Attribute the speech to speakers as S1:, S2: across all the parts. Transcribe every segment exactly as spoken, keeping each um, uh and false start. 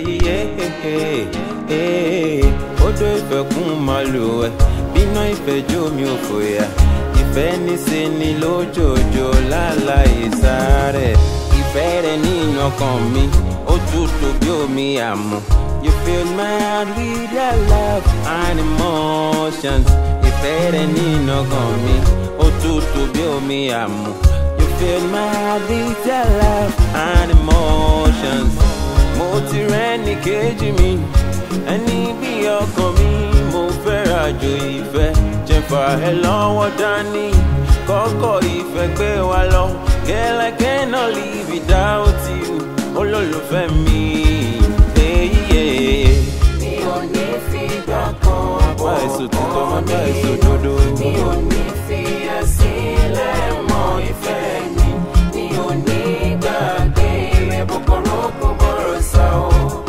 S1: Odò ìfẹ́ kún màlúù ẹ̀, bíná ìfẹ́ jó mi ò fòyà. Ìfẹ́ ní ṣe ni lójoojó láláì sáré. Ìfẹ́ rẹ̀ nínú ọkàn mi, ó tutù bí omi àmú. You fill my heart with your love and emotions. Ìfẹ́ rẹ̀ nínú ọkàn mi, ó tutù bí omi àmú. You fill my heart with your love and emotions. Mo ti rẹ́ni kejì mi, ẹni bí ọkàn mi. Mo fẹ́ rajo ìfẹ́, jẹ́ fà ẹ́ lọ́wọ́ dání. Kọ́kọ́ ìfẹ́ gbé wa lọ. Girl, I cannot live without you. Olólùfẹ́ mi, hey, yeah.
S2: Mi ò ní fi gbà kan bọ̀ kan nínú. Mi ò ní fi ẹ́ sílẹ̀ mọ́ ìfẹ́ mi. Mi ò ní gbàgbé rẹ̀ bọ̀kọ̀rọ̀ kò bọ̀rọ̀ sá o.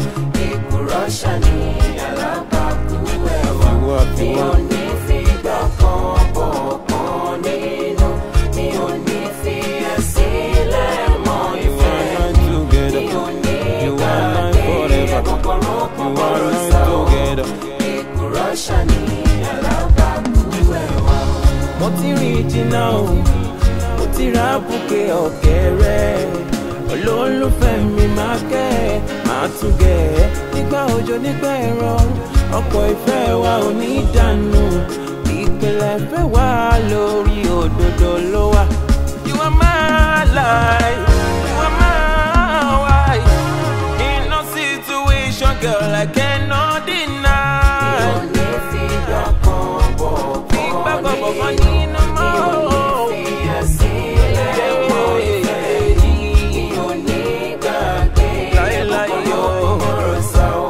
S2: Ìkúrọ̀ ṣàní alábàákú ẹ̀wà. Mi ò ní fi gbà kan bọ̀ kan nínú. Mi ò ní fi ẹ́ sílẹ̀ mọ́ ìfẹ́ mi. Mi ò ní gbàgbé rẹ̀ bọ̀kọ̀rọ̀ kò bọ̀rọ̀ sá o. Ìkúrọ̀ ṣàní alábàákú ẹ̀wà.
S1: Mo ti rìn jìnnà o, mo ti ra bùkẹ́ ọ̀kẹ́rẹ́. Olólùfẹ́ mi máa kẹ́ ẹ, máa tún gẹ̀ ẹ́. Nígbà òjò nígbà ẹ̀rùn, ọkọ̀ ìfẹ́ wa ò ní dànù. Ìpìlẹ̀ ìfẹ́ wa lórí òdodo ló wà. You are my life, you are my wife. In no situation, girl, I cannot deny.
S2: Mi ò ní fi gbà kan bọ̀ kan nínú. Mi ò ní fi ẹ́ sílẹ̀ mọ́ ìfẹ́ mi. Mi ò ní gbàgbé bọ̀kọ̀rọ̀ kò bọ̀rọ̀ sá o.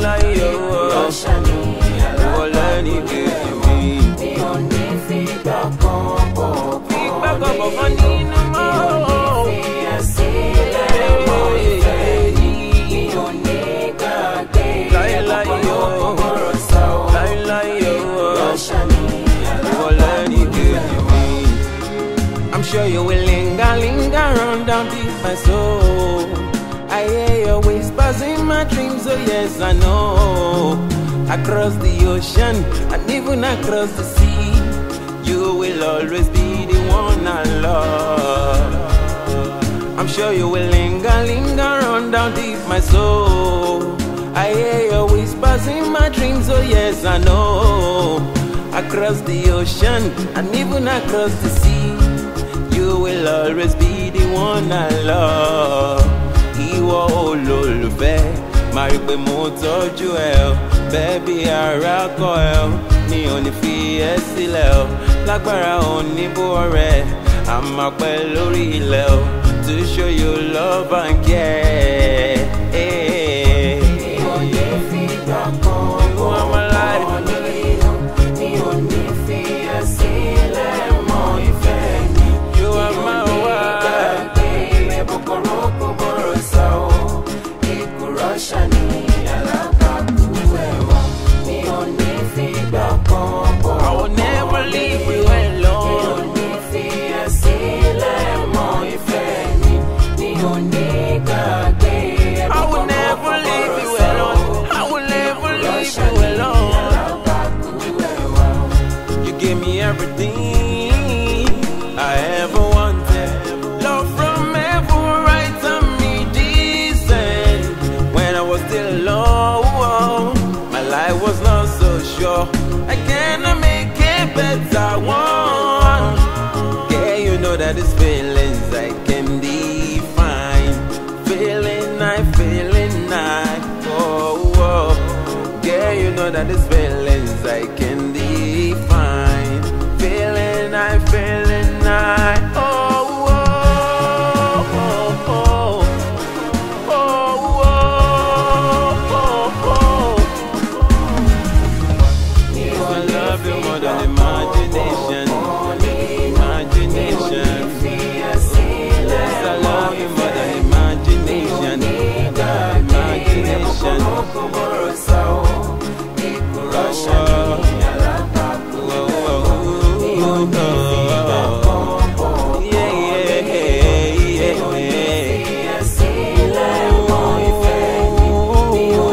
S2: Ìkúrọ̀ ṣàní alábàákú ẹ̀wà. Mi ò ní fi gbà kan bọ̀ kan nínú. Mi ò ní fi ẹ́ sílẹ̀ mọ́ ìfẹ́ mi. Mi ò ní gbàgbé bọ̀kọ̀rọ̀ kò bọ̀rọ̀ sá o. Ìkúrọ̀ ṣàní alábàákú ẹ̀wà.
S1: I'm sure you will linger, linger on down deep my soul. I hear your whispers in my dreams, oh yes I know. Across the ocean and even across the sea, you will always be the one I love. I'm sure you will linger, linger on down deep my soul. I hear your whispers in my dreams, oh yes I know. Across the ocean and even across the sea, you will always be the one I love. Ìwọ olólùfẹ́, máa rí pé mo tọ́jú ẹ o. Bẹ́ẹ̀bí ara kọ ẹ o, mi ò ní fi ẹ́ sílẹ̀ o. Lágbára oníbó ọ̀rẹ́, a máa pẹ́ lórí ilẹ̀ o. To show you love and care.
S2: Mi ò ní fi gbà kan bọ̀ kan nínú. Mi ò ní fi ẹ́ sílẹ̀ mọ́ ìfẹ́ mi.
S1: You are my wife.
S2: Bọ̀kọ̀rọ̀ kò bọ̀rọ̀ sá o. Ìkúrọ̀ ṣàní alábàákú ẹ̀wà. Mi ò ní fi gbà kan bọ̀
S1: I will never leave you
S2: mi ò
S1: alone.
S2: ní fi ẹ́ sílẹ̀ mọ́ ìfẹ́ mi. Mi ò ní gbàgbé
S1: I will never leave you alone. I will never leave you alone.
S2: alábàákú ẹ̀wà.
S1: You gave me everything I ever wanted. Love from heaven, right and me decent. When I was still alone, my life was not so sure. I cannot make it better one. Yeah, you know that it's feelings I can define. Feeling I, feeling I. Oh, oh. Yeah, you know that it's feelings I can define. Feeling I, feeling I. Oh, oh, oh, oh. Oh, oh, oh, oh.
S2: Mi ò
S1: I
S2: ní
S1: love
S2: fi
S1: you more
S2: gbà
S1: than imagination.
S2: kan nínú. Mi ò ní
S1: Imagination.
S2: fi ẹ́ sílẹ̀
S1: Yes, I
S2: mọ́
S1: love you more
S2: ìfẹ́
S1: than
S2: mi.
S1: imagination.
S2: Mi ò ní gbàgbé
S1: Imagination.
S2: bọ̀kọ̀rọ̀ kò bọ̀rọ̀ sá o. Ìkúrọ̀ ṣàní alábàákú ẹ̀wà. Mi ò ní fi gbà kan bọ̀
S1: Yeah, yeah, yeah,
S2: mi ò ní
S1: yeah.
S2: fi ẹ́ sílẹ̀ mọ́ ìfẹ́ mi. Mi ò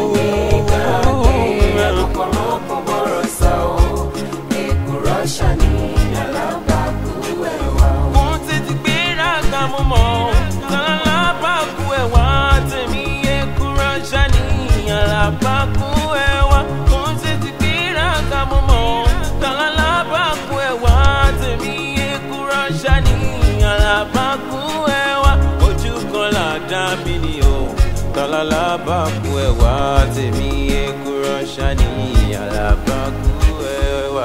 S1: alabakuewa kunsitikira kamumo talalabakuewa temi ekurashani alabakuewa ojukola damini o talalabakuewa temi ekurashani alabakuewa.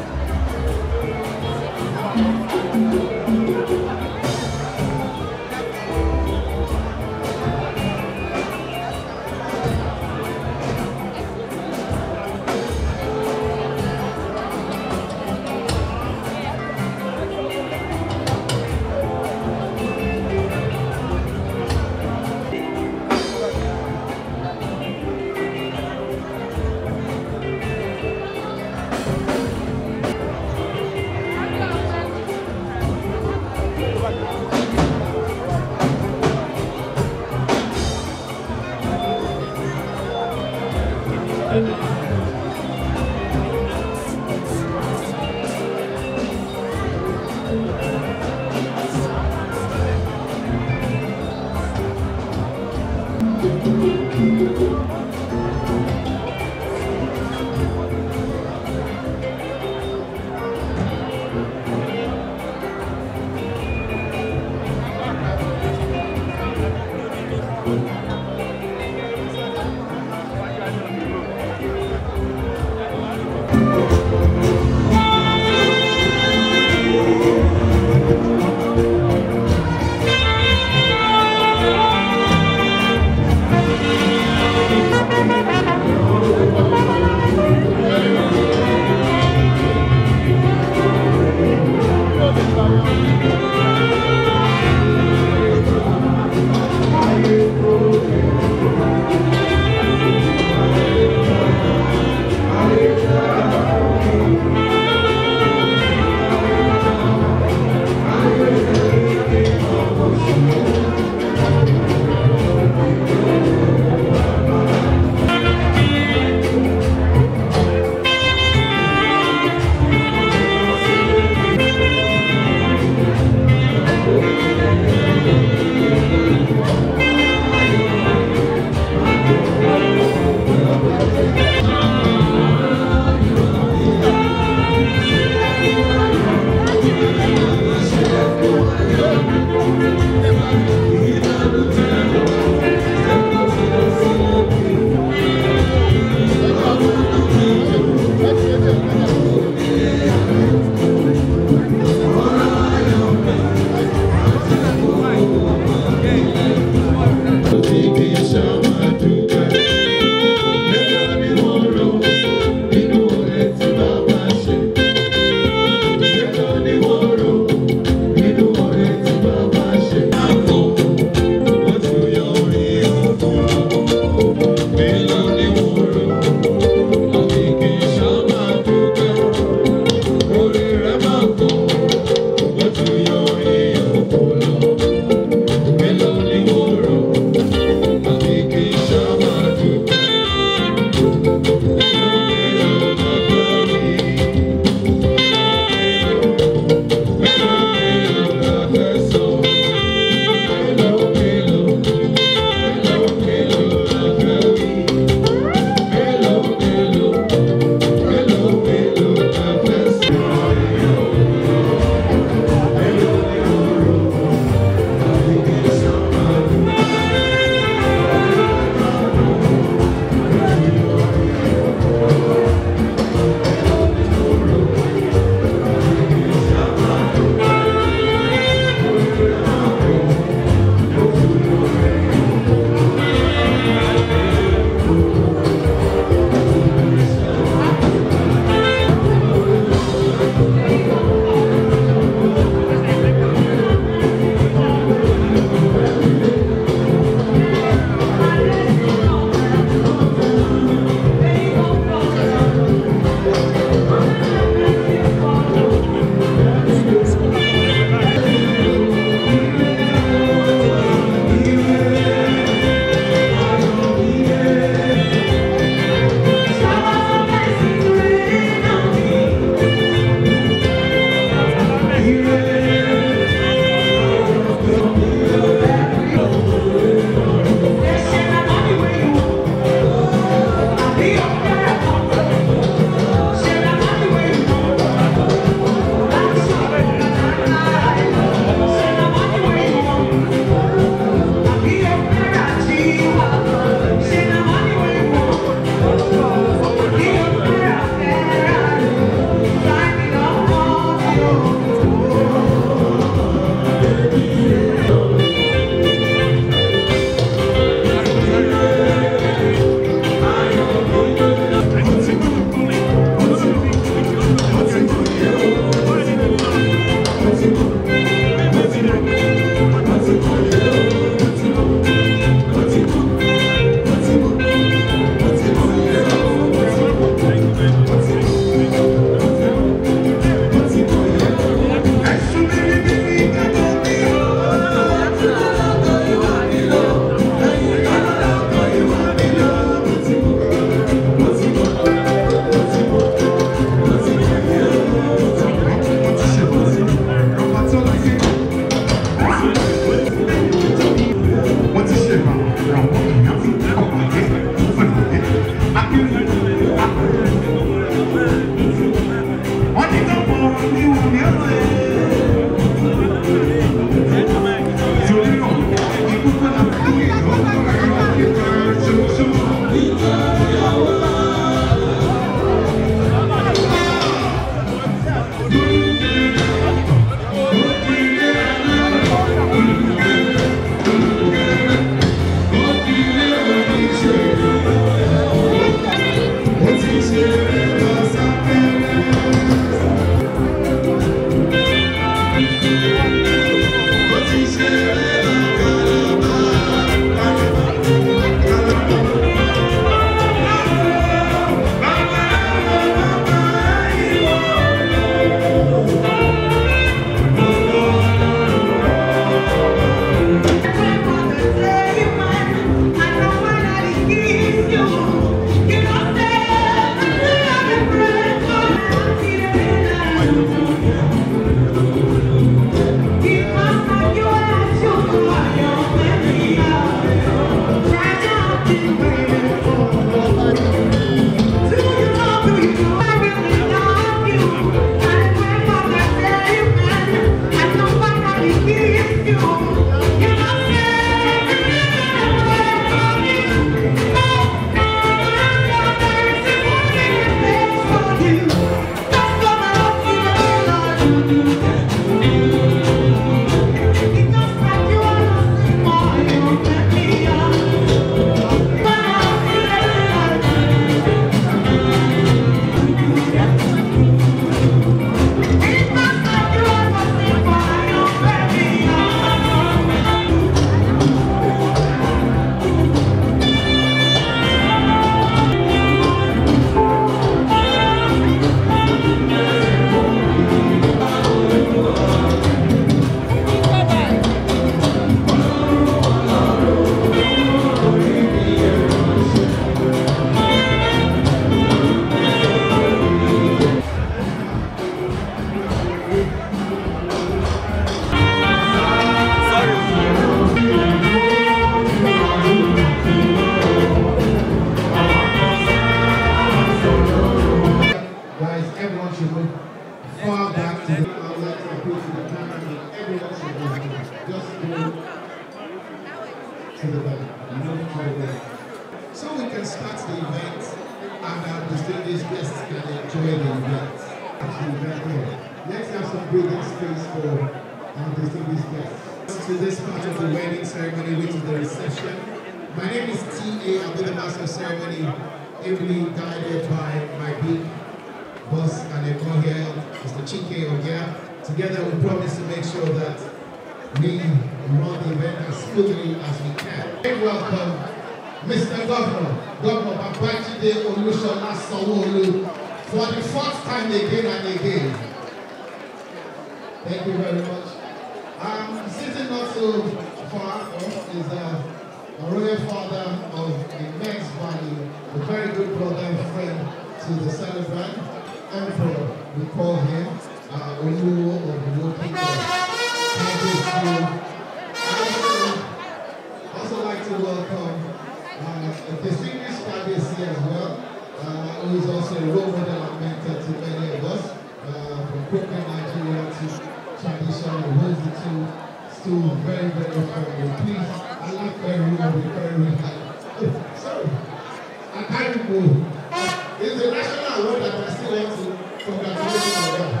S3: to the back. Move to the back. So we can start the event and our distinguished guests can enjoy the event. Let's have some breathing space for our distinguished guests. To this part of the wedding ceremony, which is the reception. My name is T A. I'll be the master of ceremony, ably guided by my big boss and everyone here, Mister Chike Ogia. Together we promise to make sure that we run the event as smoothly as we can. Very welcome, Mister Governor, Governor Babajide Olusola Sanwo-Olu, for the fourth time again and again. Thank you very much. Um, sitting not so far off is uh, a royal father of immense value, a very good brother and friend to the celebrant, Emperor, we call him, uh, Oluwo of the World Kingdom. Thank you. I would also like to welcome uh, a distinguished Kabiyesi as well, uh, who is also a role model and mentor to many of us, uh, from Brooklyn, Nigeria to tradition, who holds the two stools very, very firmly. Please, I like very rude, very high. Sorry, I can't move. It's the national award that I still want to congratulate you on that.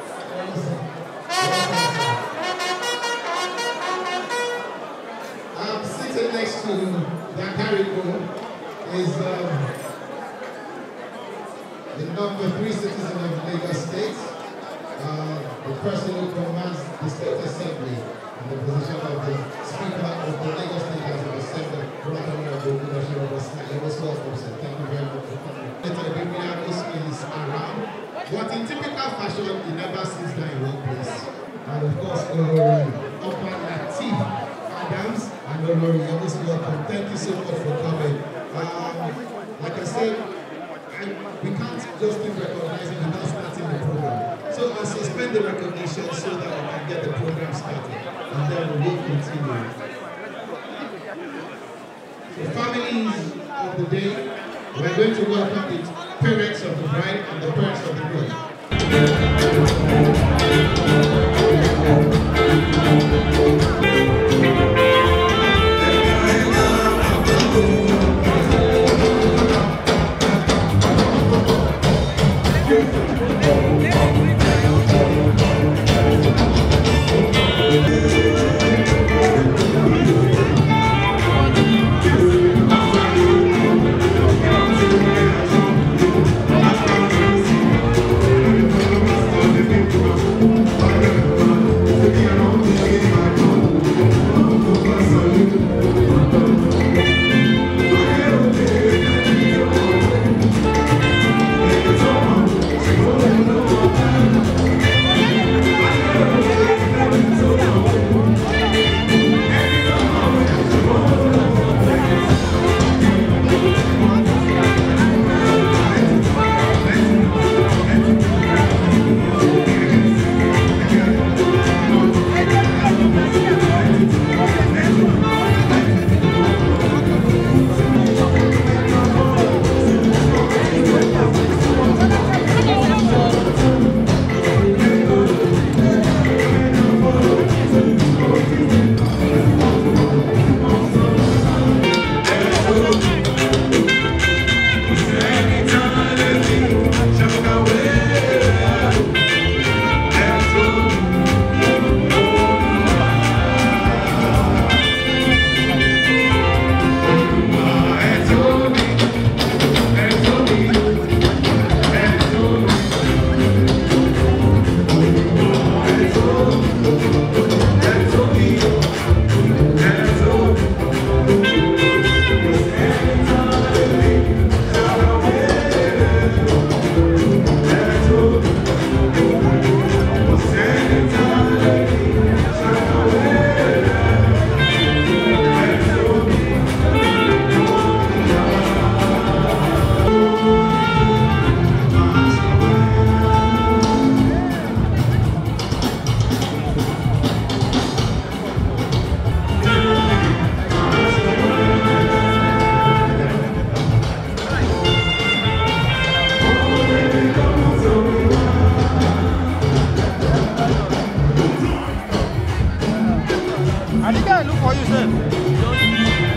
S3: I'm sitting next to Dakariko, is um, the number three citizen of Lagos State, uh, the person who commands the State Assembly in the position of the Speaker of the Lagos State House of Assembly, right under the leadership of the State. Welcome, sir. Thank you very much for coming. Little Bibliacus is around, but in typical fashion, he never sits down in one place. And of course, Olori Oba Lateef Adams and Olori, you're most welcome. Thank you so much for coming. Um, like I said, I, we can't just keep recognizing without starting the program. So I'll suspend the recognition so that we can get the program started, and then we will continue. The families of the day, we're going to welcome the parents of the bride and the parents of the groom.
S4: I think I look for you, sir.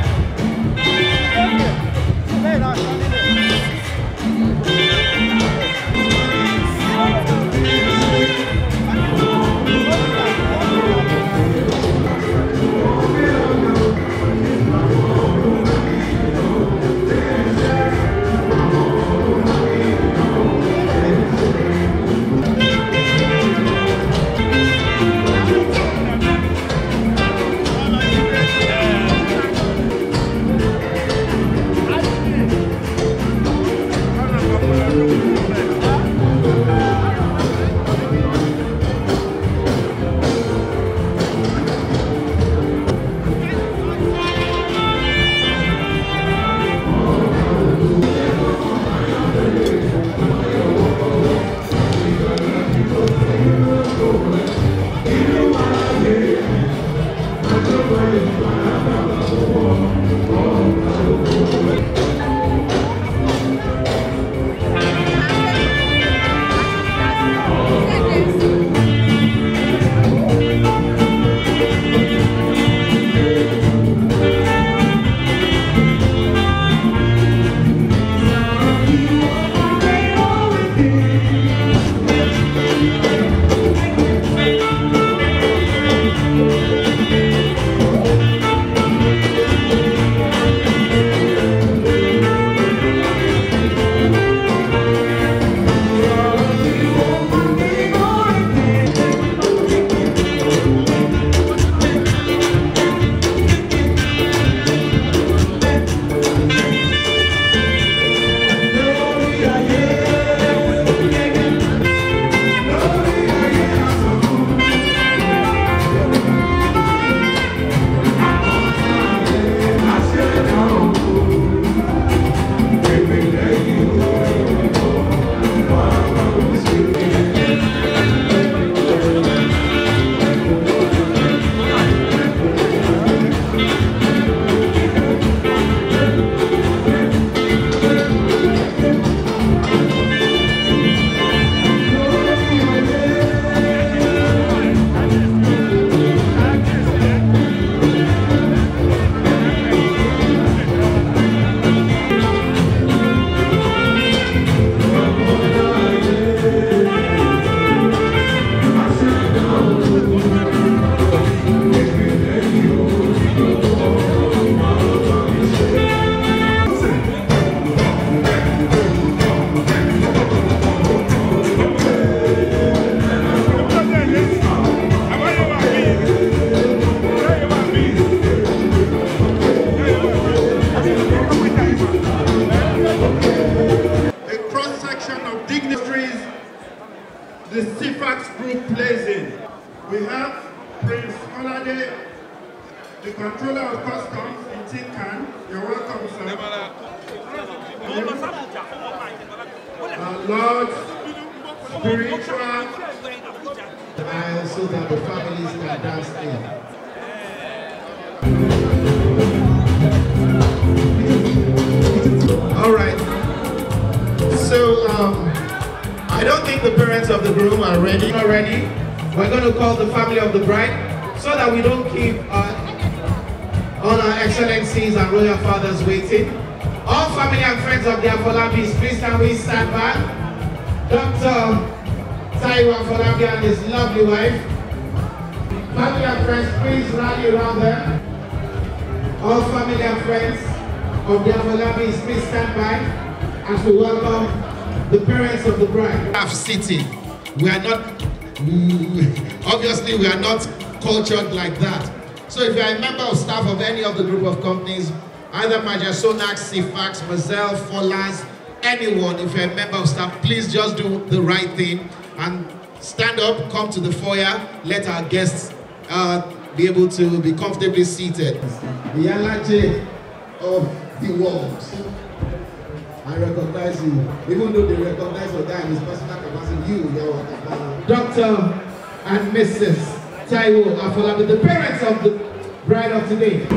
S3: the C FAX group plays in. We have Prince Olade, the controller of customs in Tinkan. You're welcome, sir. Our Lord, spiritual.
S4: I also that the families can dance in. All right. So um, I don't think the parents of the groom are ready already. We're going to call the family of the bride so that we don't keep uh, all our excellencies and royal fathers waiting. All family and friends of the Afolabis, please can we stand by? Doctor Taiwo Afolabi and his lovely wife. Family and friends, please rally around them. All family and friends of the Afolabis, please stand by as we welcome the parents of the bride. Have sitting. We are not, obviously we are not cultured like that. So if you are a member of staff of any of the group of companies, either Majasonax, C FAX, Mazel, Folas, anyone, if you're a member of staff, please just do the right thing and stand up, come to the foyer, let our guests uh, be able to be comfortably seated. The Yalaje of the world. I recognize you. Even though they recognize your guy in his personal capacity, you, you're Doctor and Missus Taiwo Afolabi, the parents of the bride of today.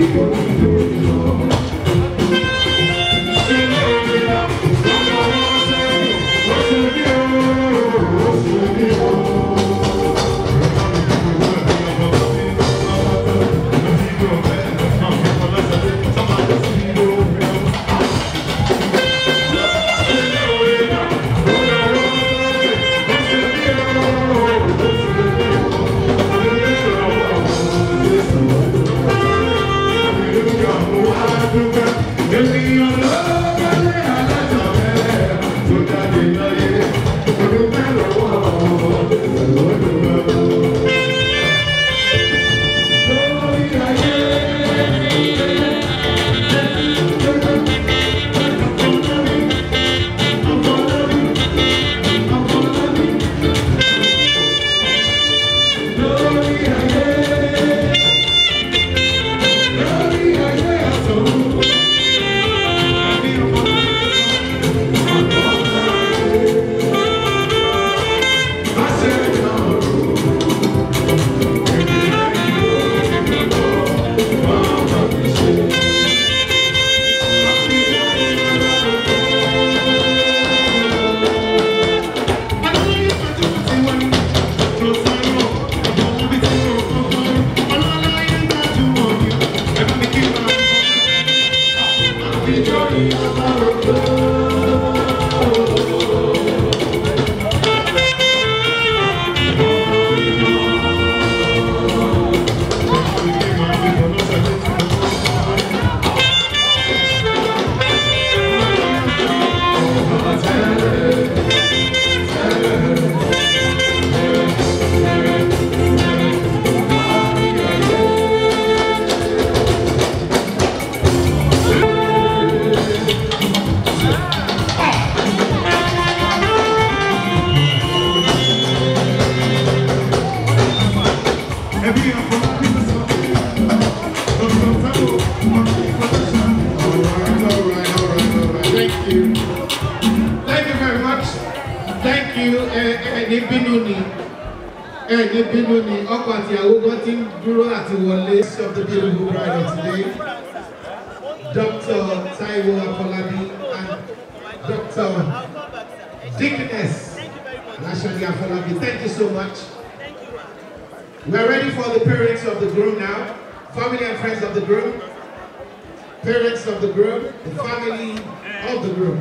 S3: Of the beautiful bride of today, Doctor Taiwo Afolabi and Doctor Deaconess Lashani Afolabi. Thank you so much. We're ready for the parents of the groom now, family and friends of the groom, parents of the groom, the family of the groom.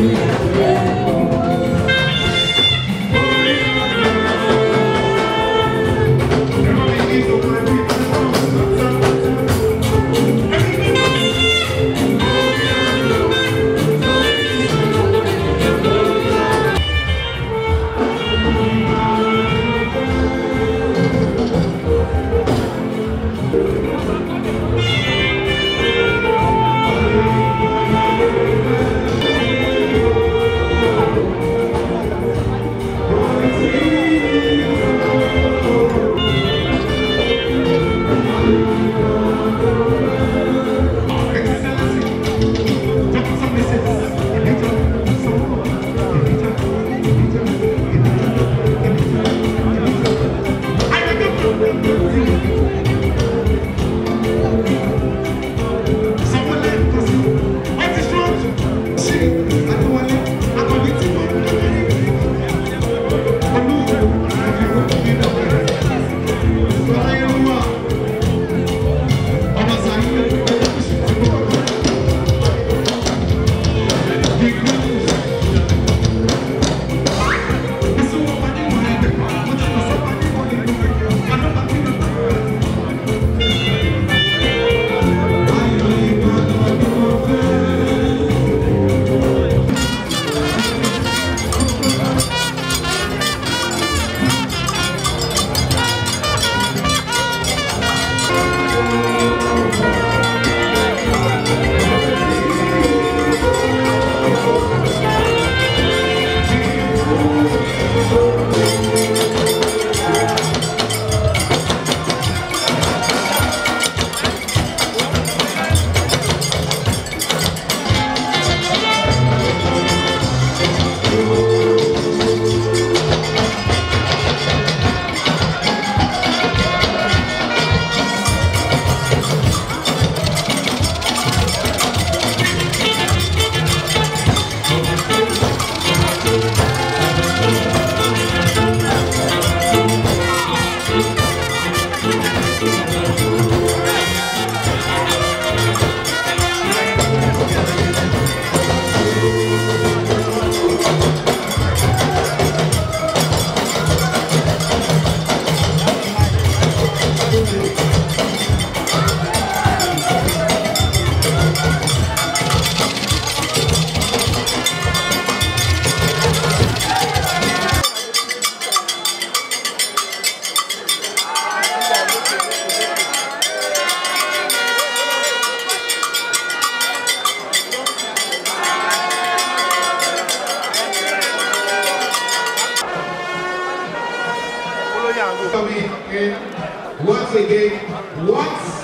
S4: Coming in once again. Once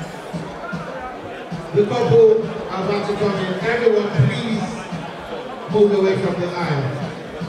S4: the couple are about to come in, everyone please move away from the aisle.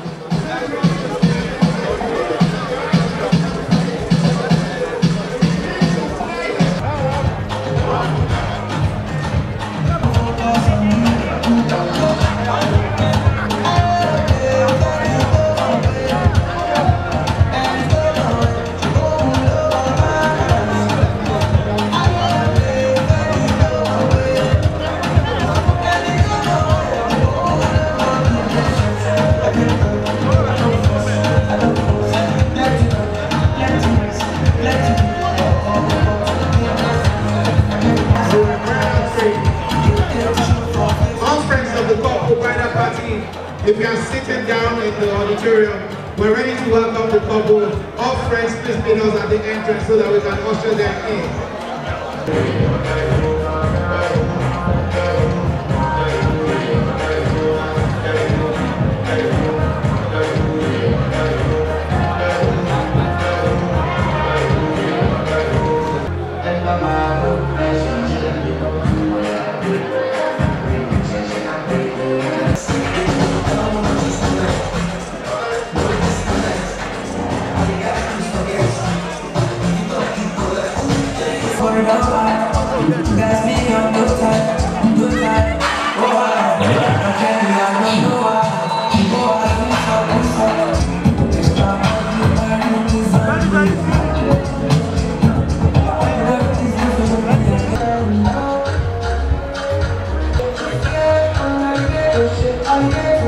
S4: If you are sitting down in the auditorium, we're ready to welcome the couple. All friends, please meet us at the entrance so that we can usher them in.
S2: I'm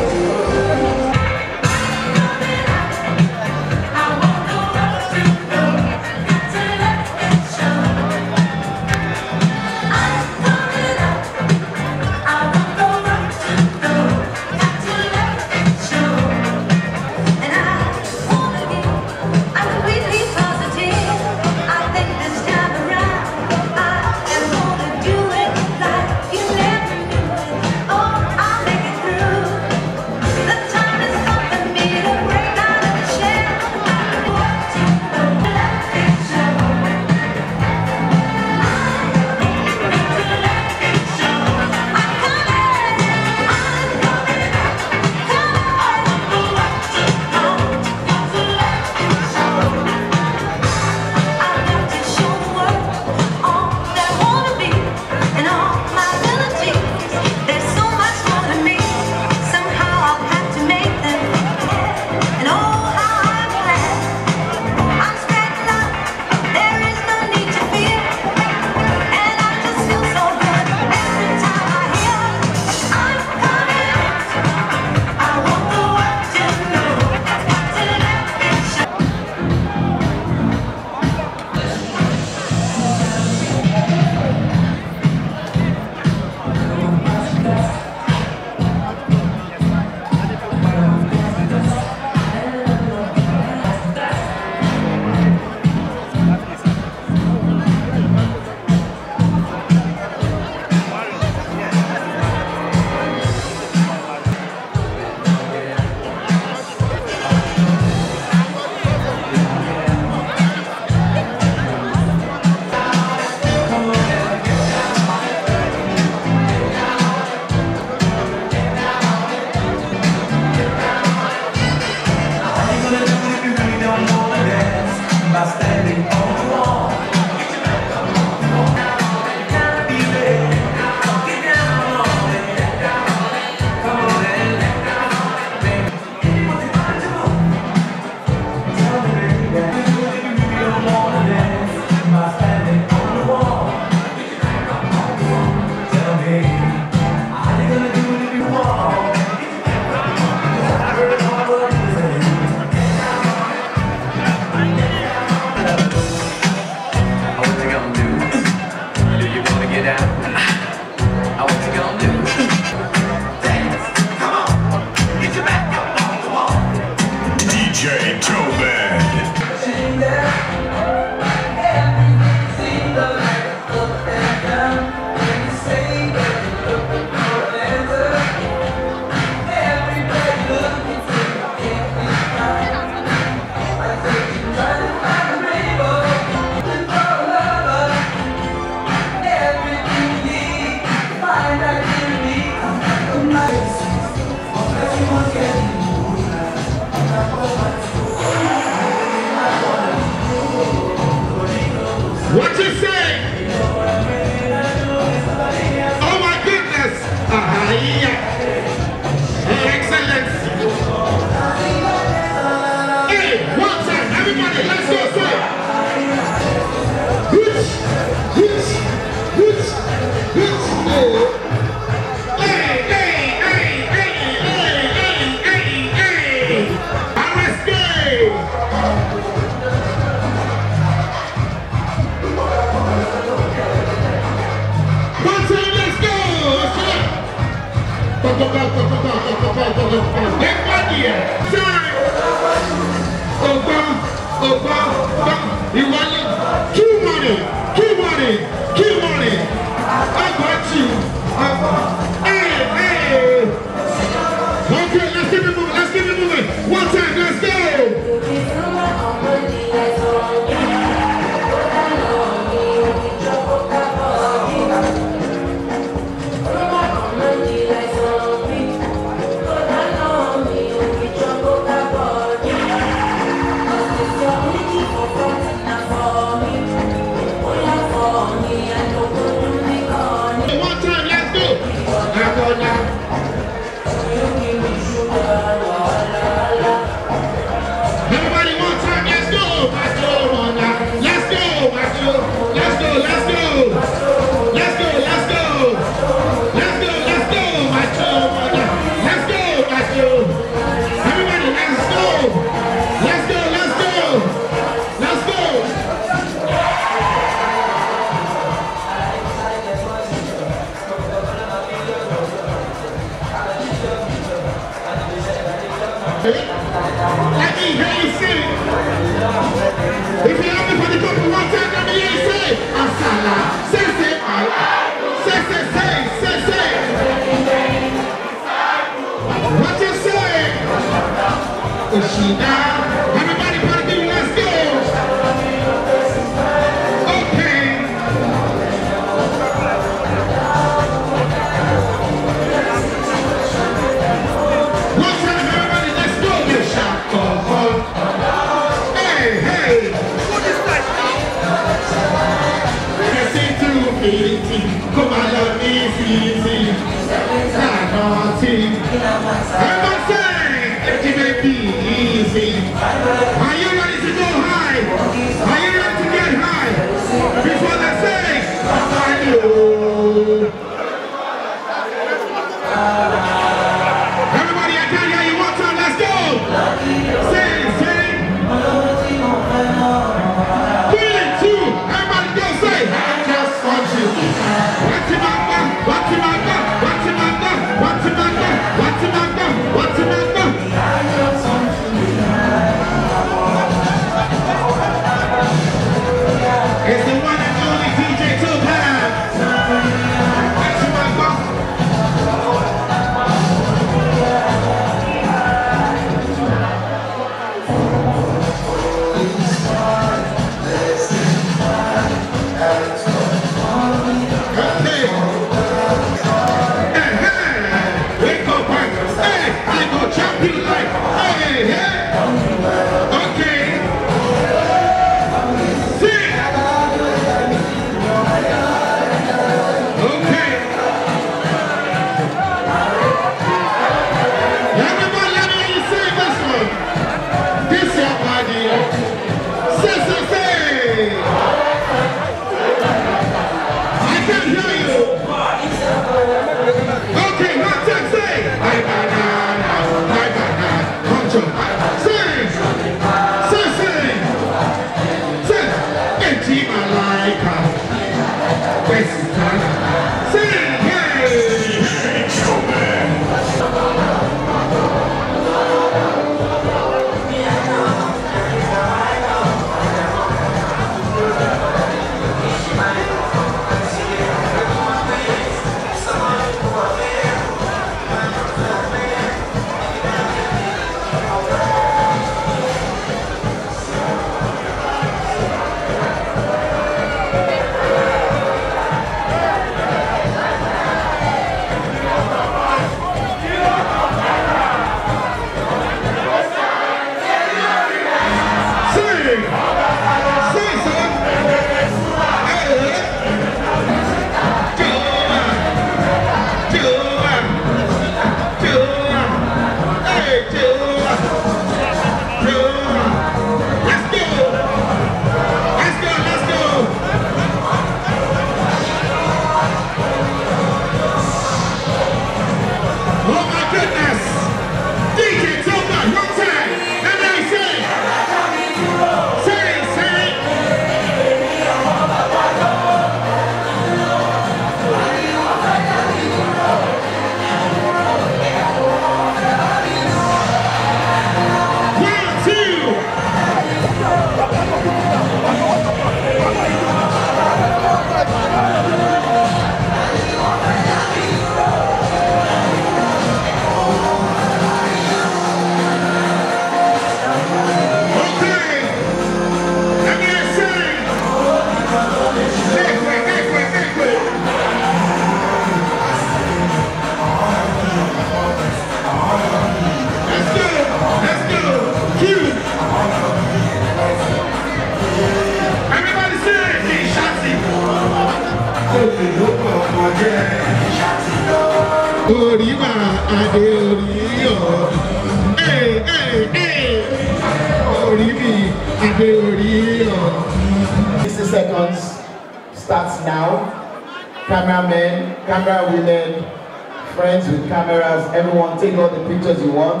S3: Oriba Adeoriyo. Hey, hey, hey. Oribi Adeoriyo.
S4: sixty seconds starts now. Cameramen, camera women, friends with cameras, everyone take all the pictures you want.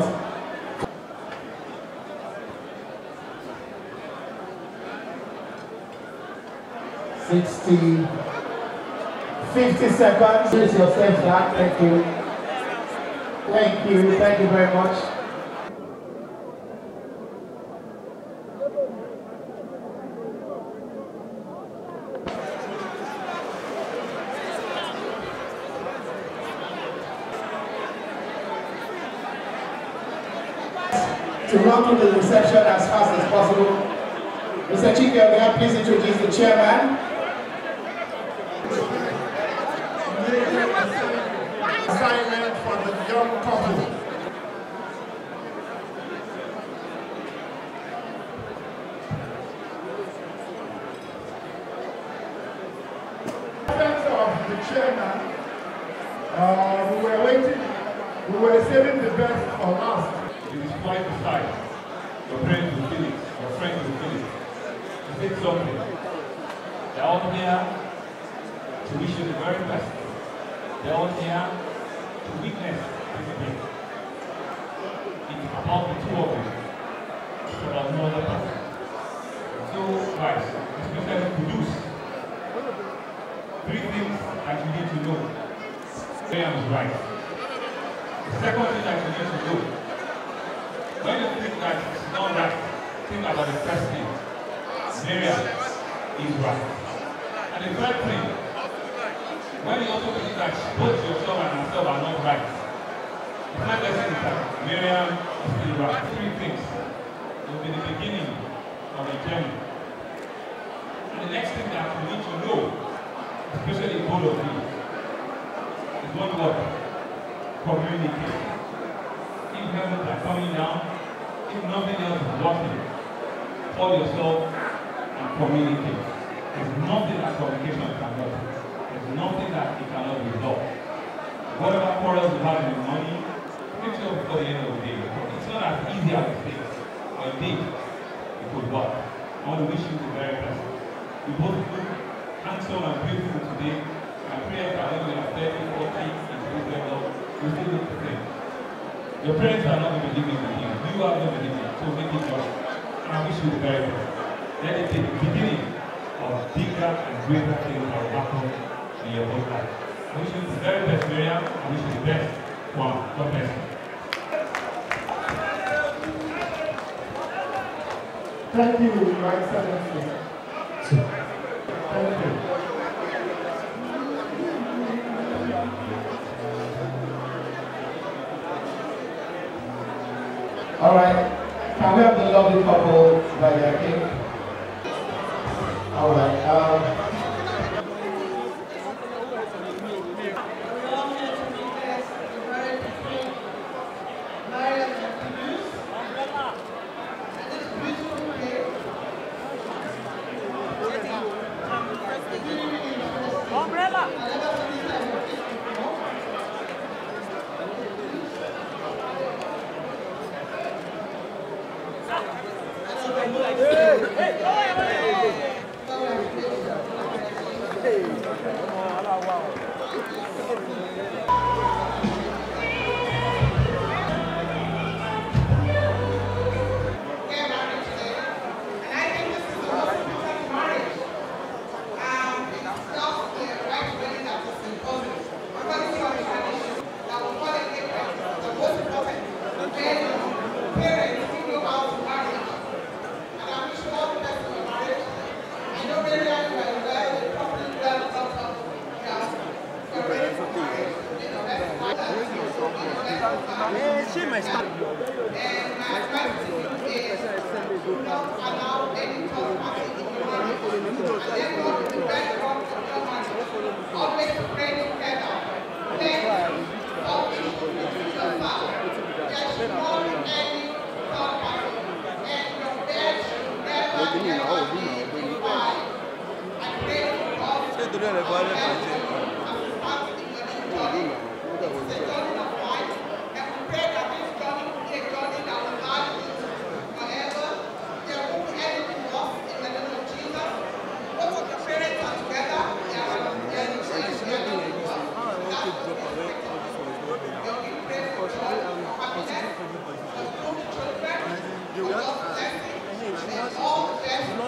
S4: sixty, fifty seconds. Place yourself back. Thank you. Thank you. Thank you very much. To run through the reception as fast as possible. Mister Chike, please introduce the chairman.
S3: Assignment for the young couple. Of the chairman, uh, we were waiting, we were saving the best for last.
S5: It is quite decide. Your parents will feel it, your friends will feel it. To say something. They're all here to wish you the very best. They're all here to witness this event. It's about the two of you. It's about no other person. So, guys, especially produce three things that you need to know. Graham is right. The second thing that you need to know. When you think that it's not right, think about the first thing. Miriam is right. And the third thing, when you also think that both yourself and herself are not right, the third lesson is that Miriam is still right. Three things. It will be the beginning of a journey. And the next thing that you need to know, especially both of you, is one word: communicate. If heavens are coming down, if nothing else is working, call yourself and communicate. There's nothing that communication cannot do. There's nothing that it cannot resolve. Whatever quarrels you have in the morning, make sure before the end of the day. It's not as easy as it is, but indeed, it could work. I want to wish you the very best. You both look handsome and beautiful today. My prayers are when we are thirty, forty, and this level, you still look the same. Your parents are not going to believe in you. You are going to believe in, so make it work. And I wish you the very best. Let it be the beginning of bigger and greater things that will happen in your whole life. I wish you the very best, Miriam. I wish you the best. One. God bless you.
S3: Thank you, Your Excellency. Thank you.
S4: All right. Can we have the lovely couple by their cake? All right. Um,
S6: Você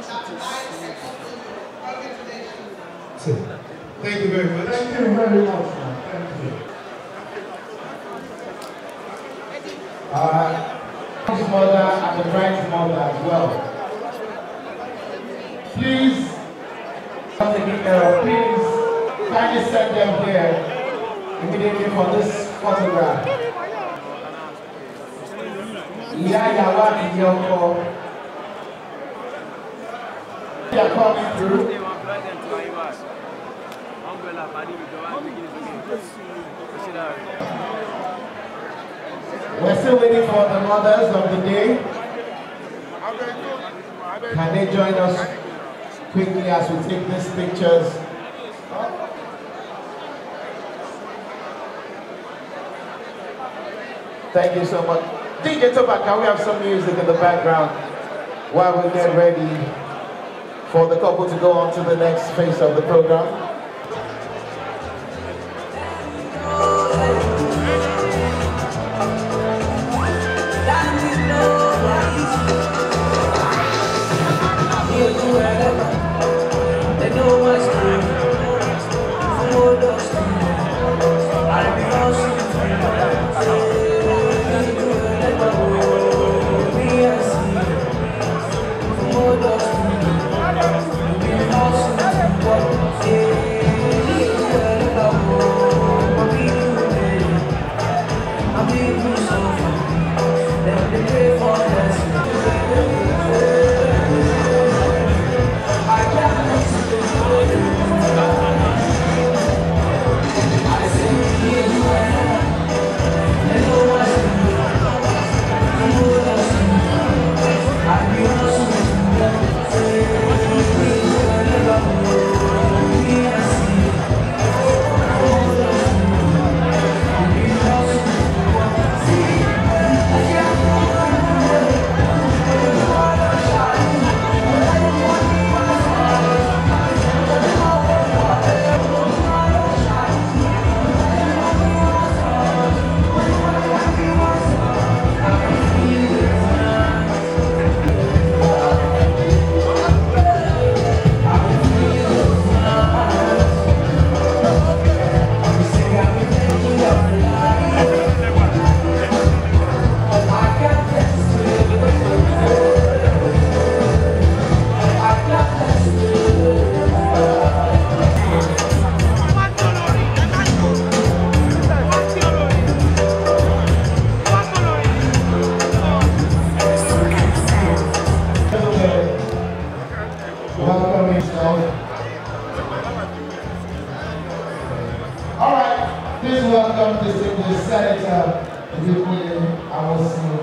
S4: Thank you very much.
S3: Thank you very much, man. Thank you. Uh, his mother and the bride's mother as well. Please, taking care of, please, kindly send them here immediately for this photograph. Yeah, yeah, Yoko. They are coming through. We're still waiting for the mothers of the day. Can they join us quickly as we take these pictures? Thank you so much. D J Toba, can we have some music in the background while we get ready for the couple to go on to the next phase of the program? Welcome to the Senator William Awosu.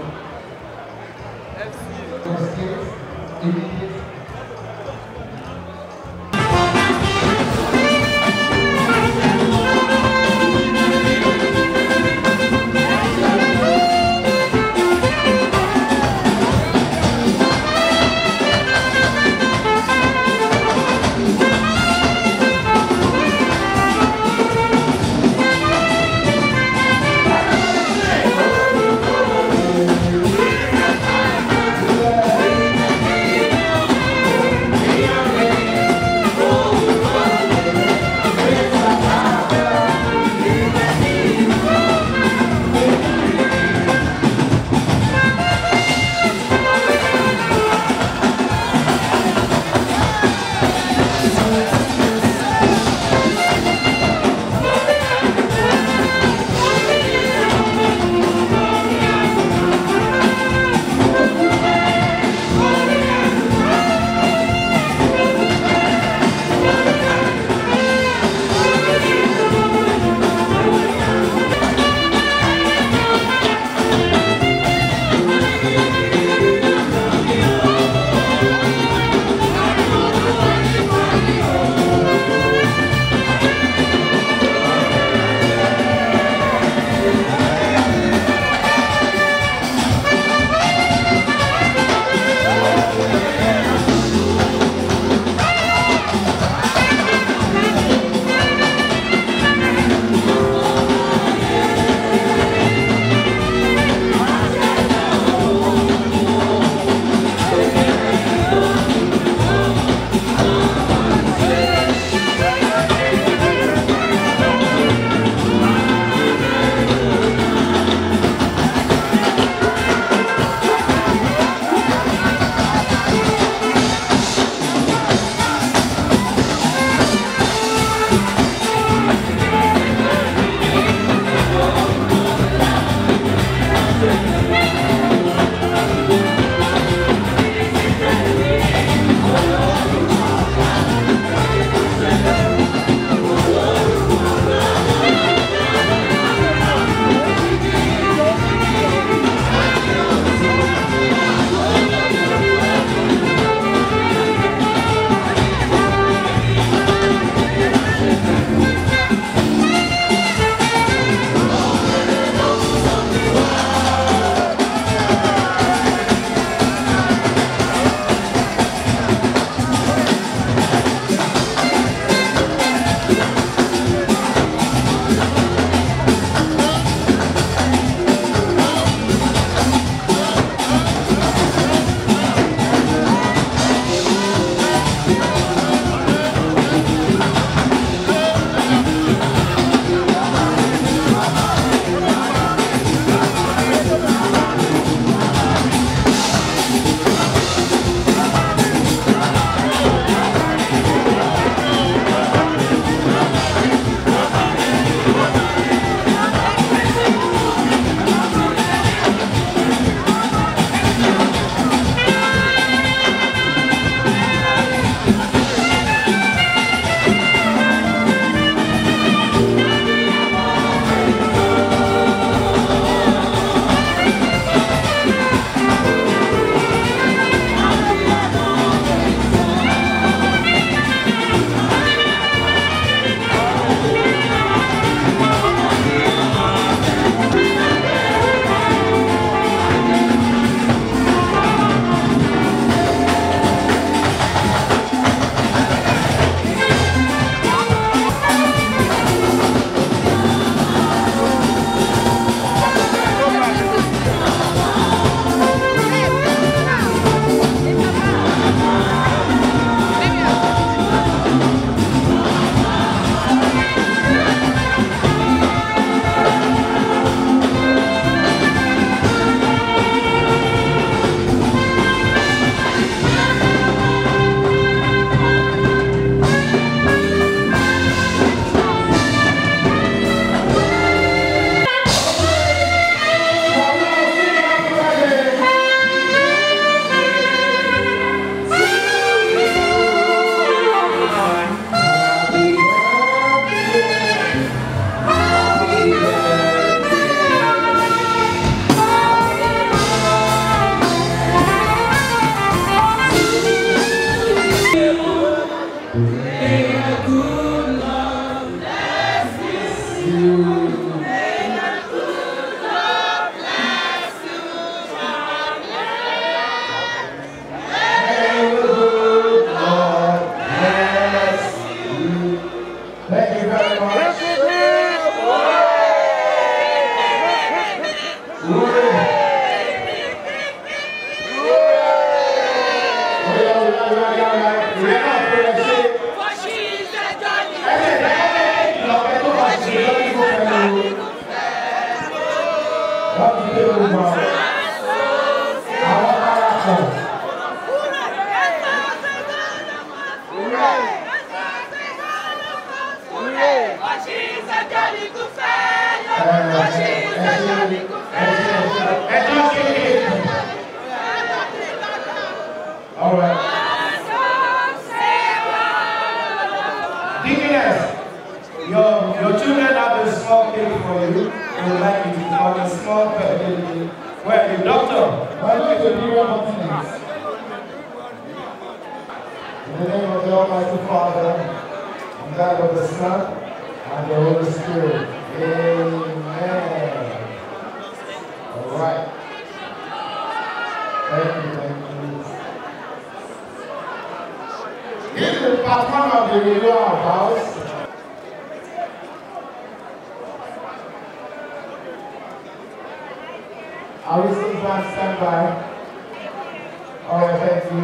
S4: All right. Deaconess, your, your children have a small cake for you. They would like you to come a small birthday. Where are you, doctor?
S3: Why don't you do your maintenance? In the name of the Almighty Father, and that of the Son, and the Holy Spirit. Amen. All right. Thank you, thank you. This is the patron of the renewal house. Are we still on standby? All right, thank you.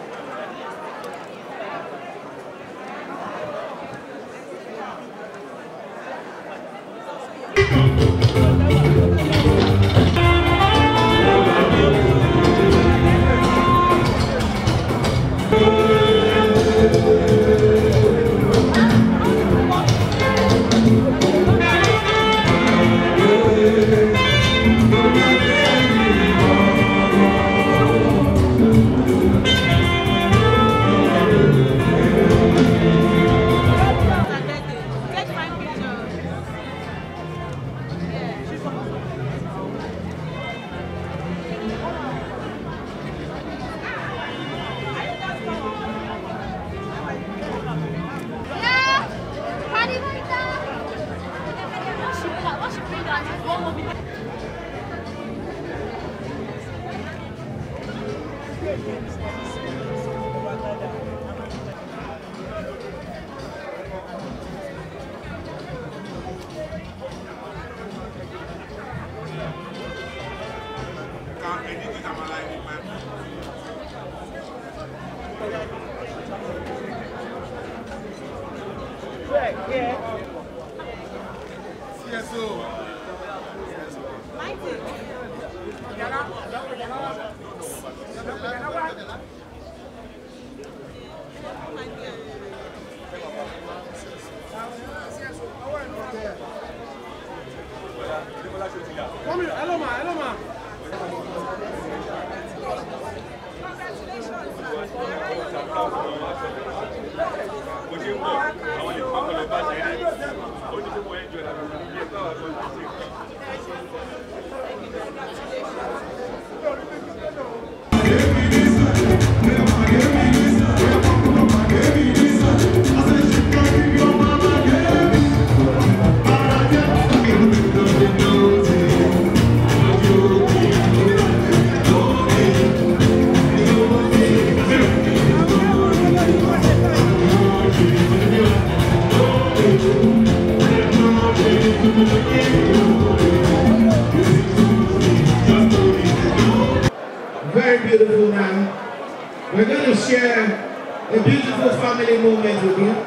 S3: Very beautiful now. We're going to share a beautiful family moment with you.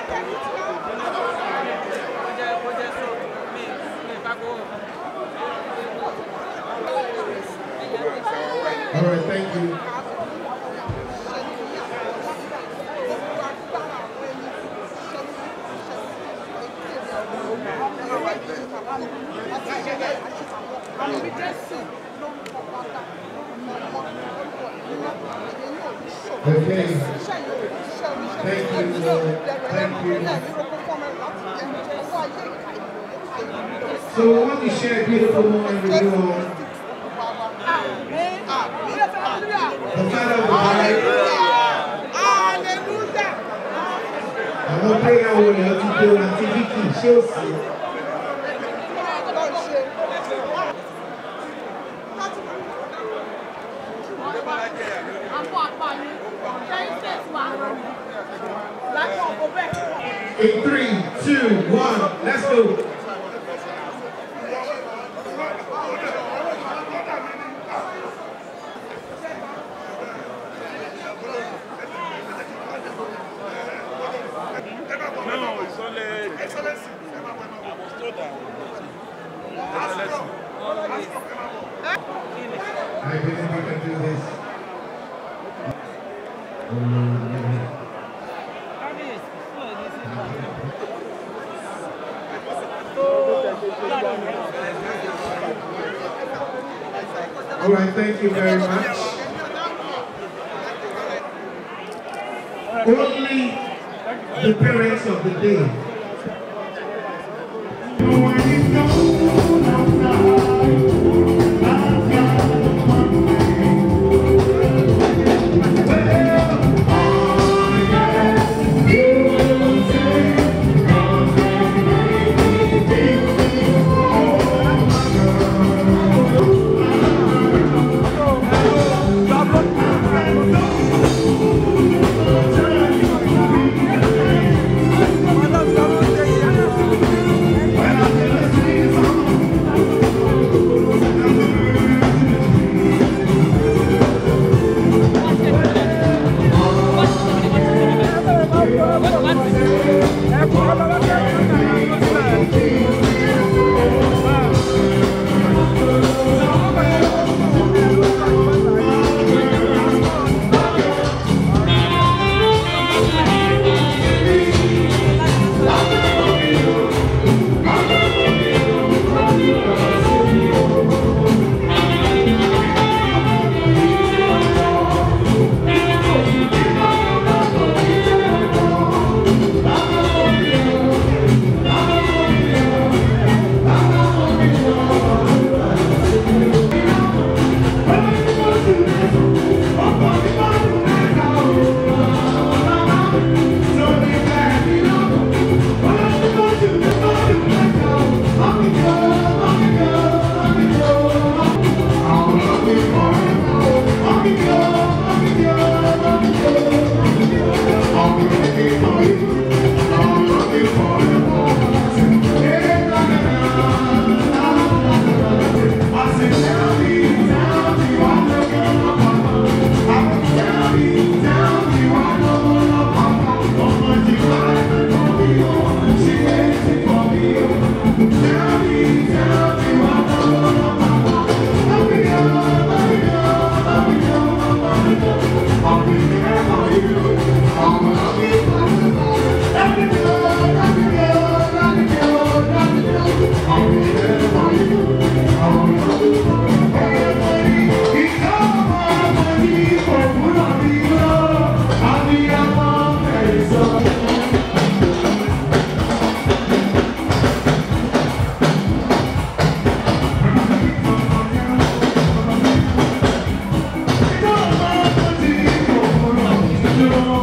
S3: All right, thank you. Okay. Thank you, Lord. Thank you. So I want to share a beautiful moment with you all. The Father of the bride. I'm not praying I will help you do until Vicky shows you. In three, two, one, let's go.
S4: All right, thank you very much. Only the parents of the day.
S3: Thank you.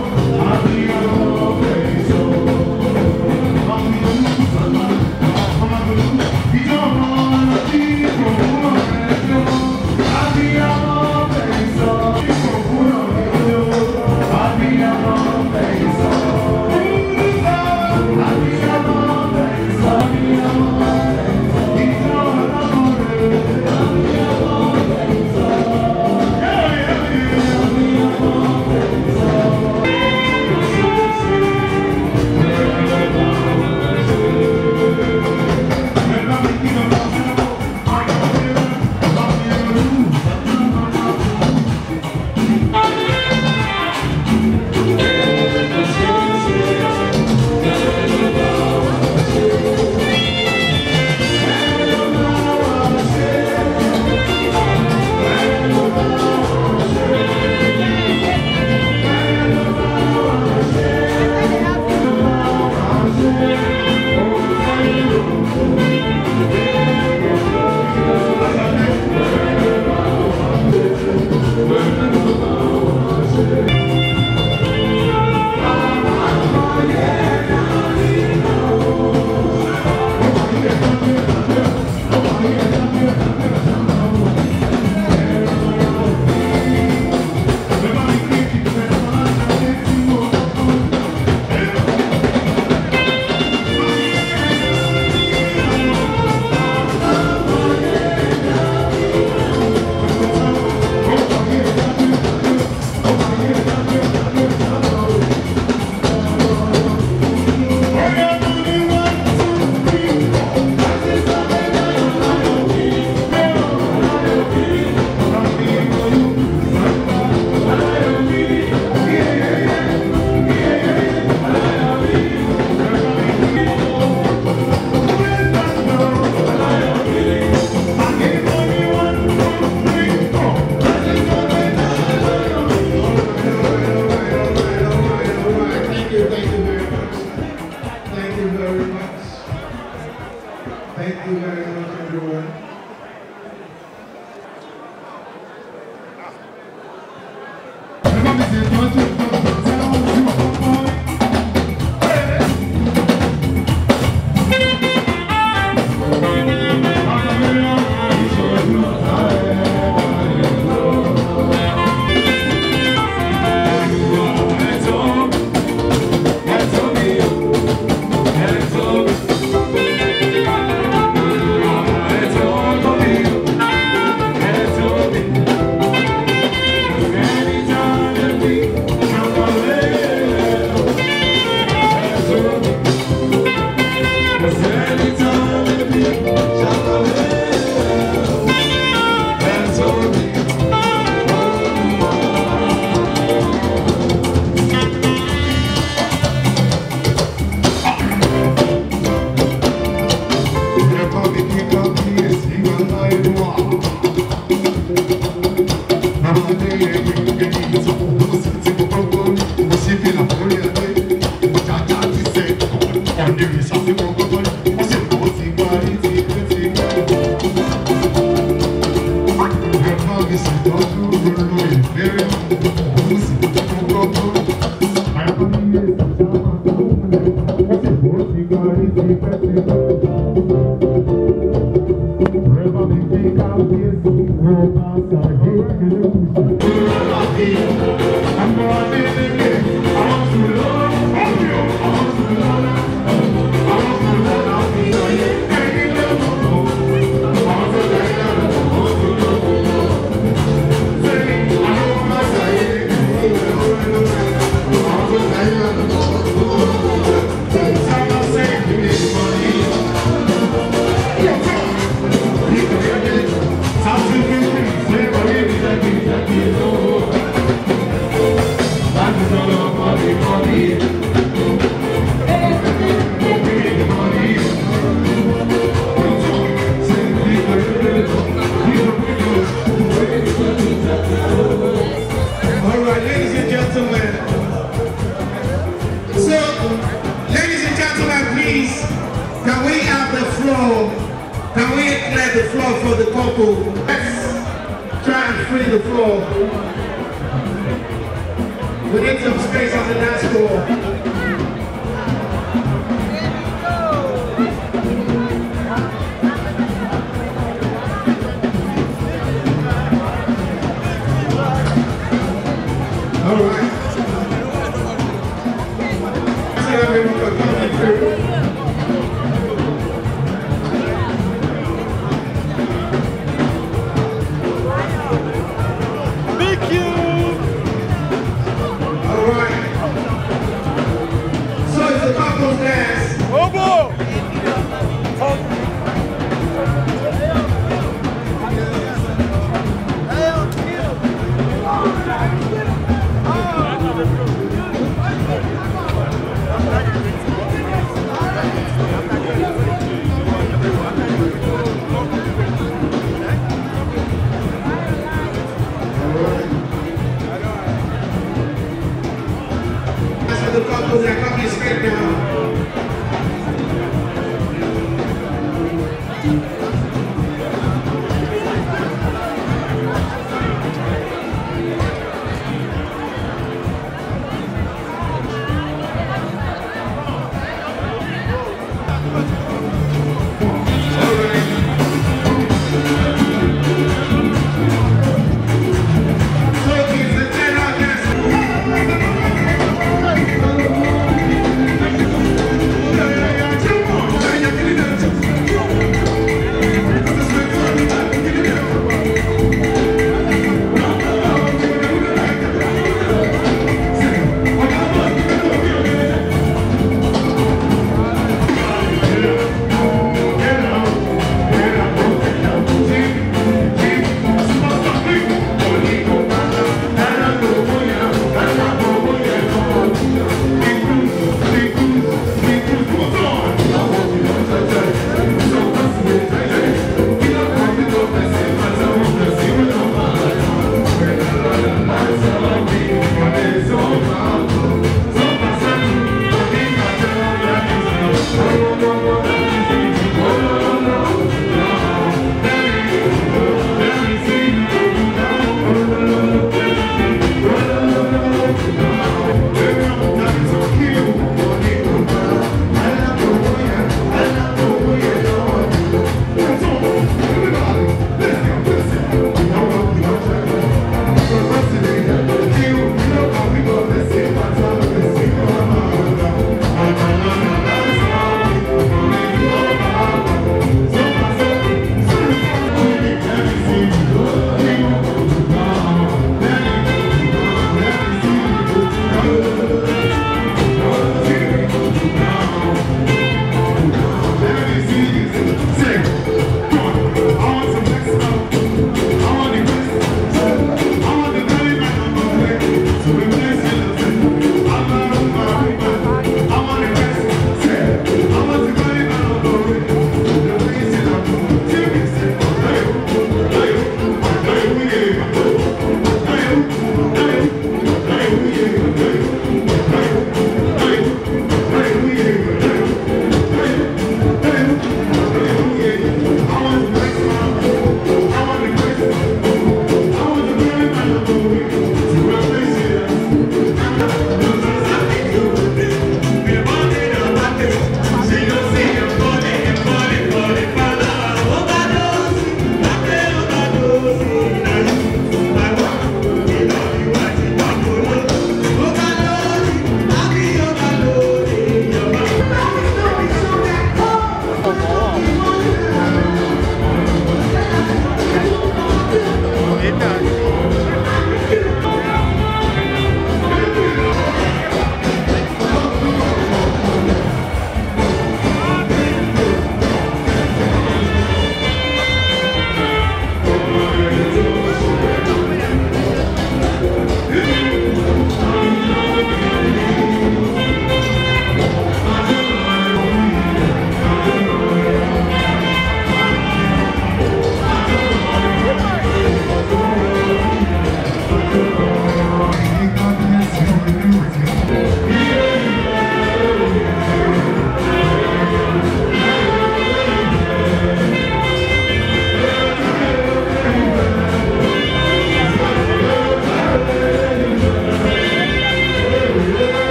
S4: See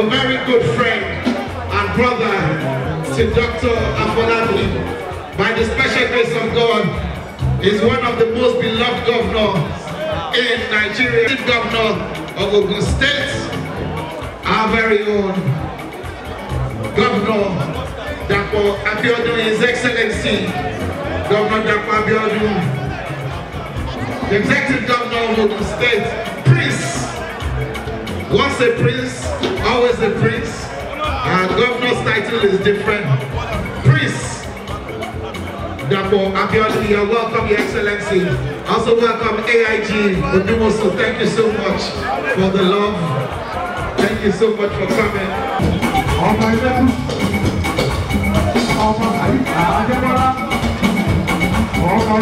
S4: a very good friend and brother to Doctor Afolabi. By the special grace of God, is one of the most beloved governors in Nigeria. The governor of Ogun State, our very own Governor Dapo Abiodun, His Excellency Governor Dapo Abiodun, the Executive Governor of Ogun State, Prince. Once a prince, always a prince. Our governor's title is different. Prince Dapo Abiodun, you're welcome, Your Excellency. Also welcome A I G Odumosu. Thank you so much for the love. Thank you so much for coming.
S6: All my levels. All my levels. All my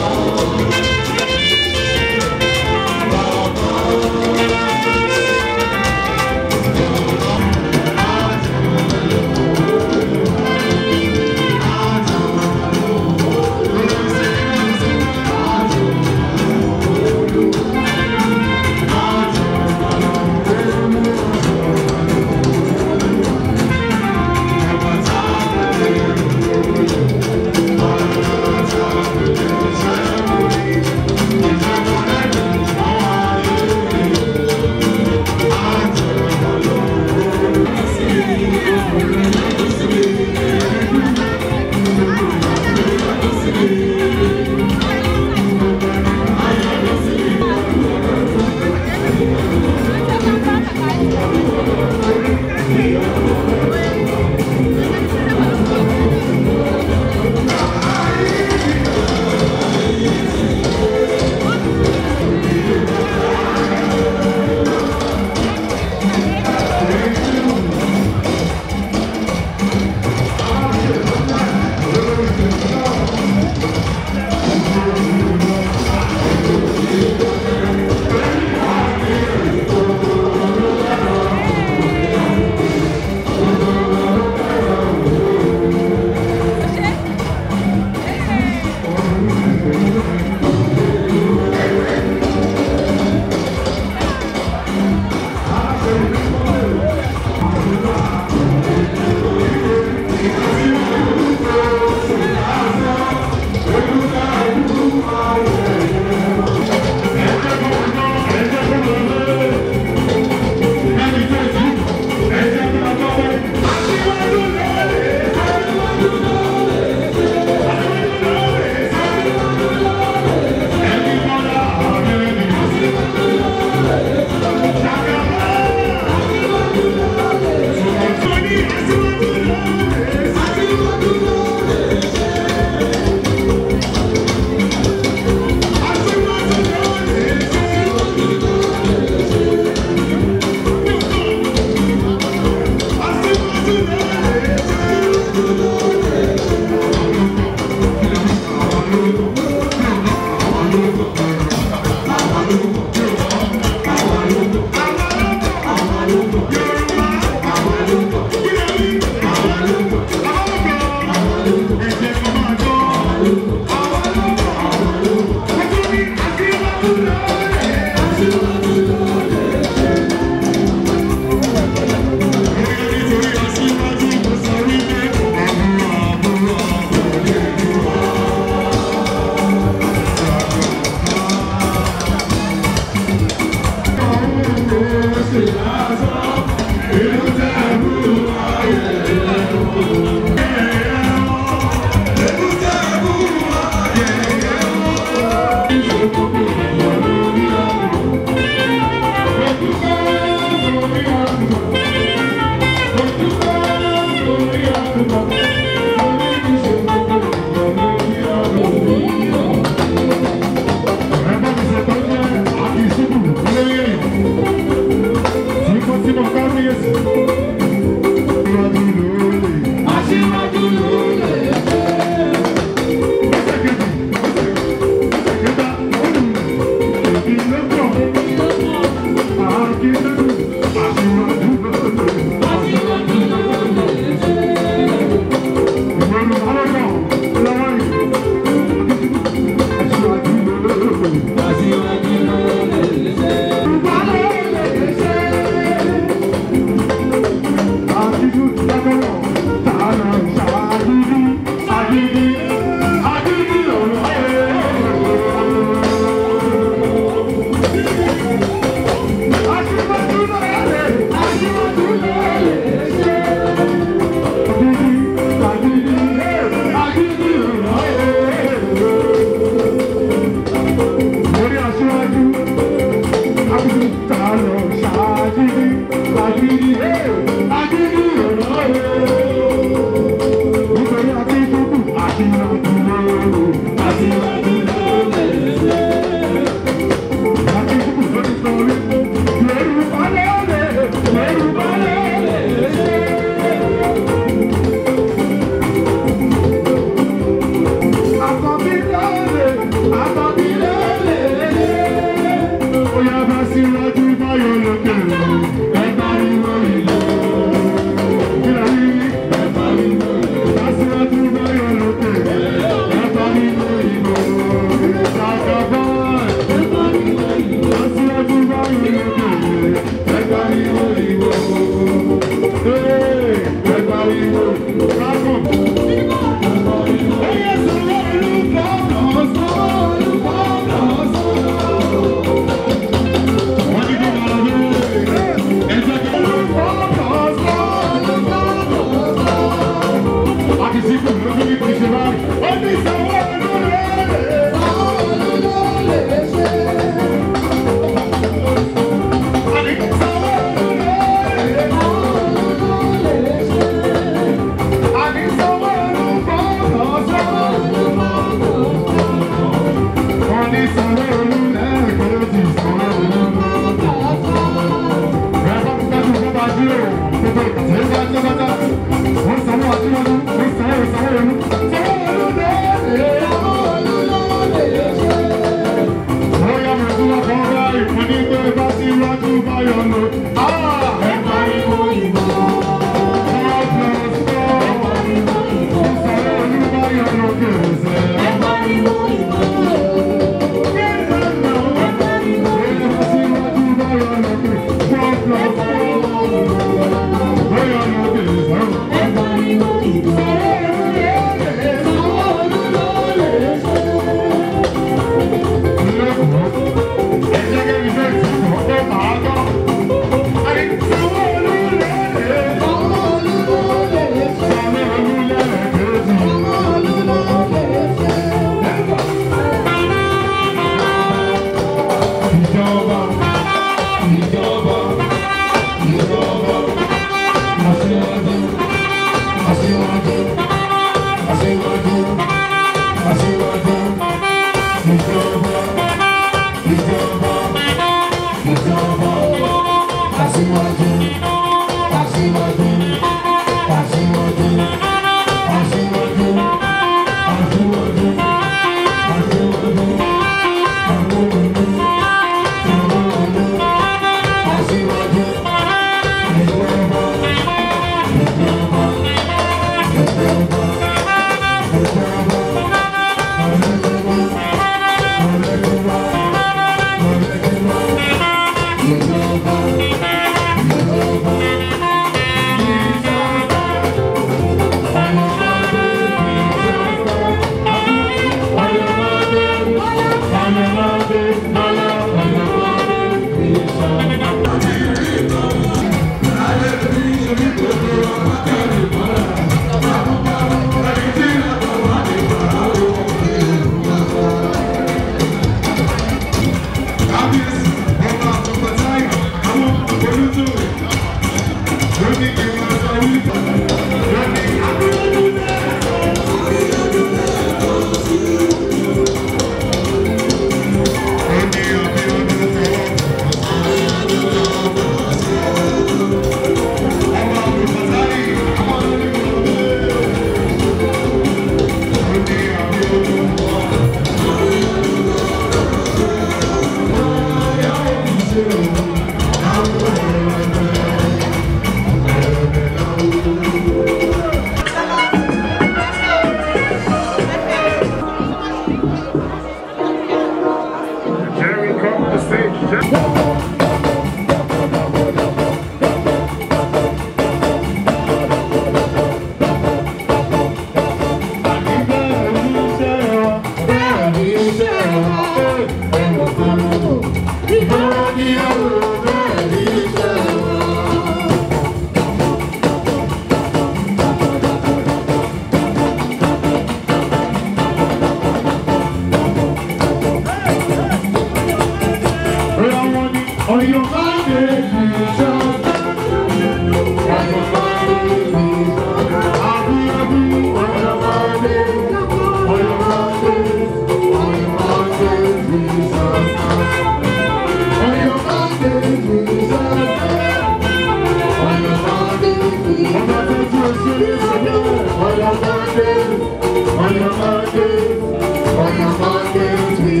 S7: On your Mondays, on your Mondays, we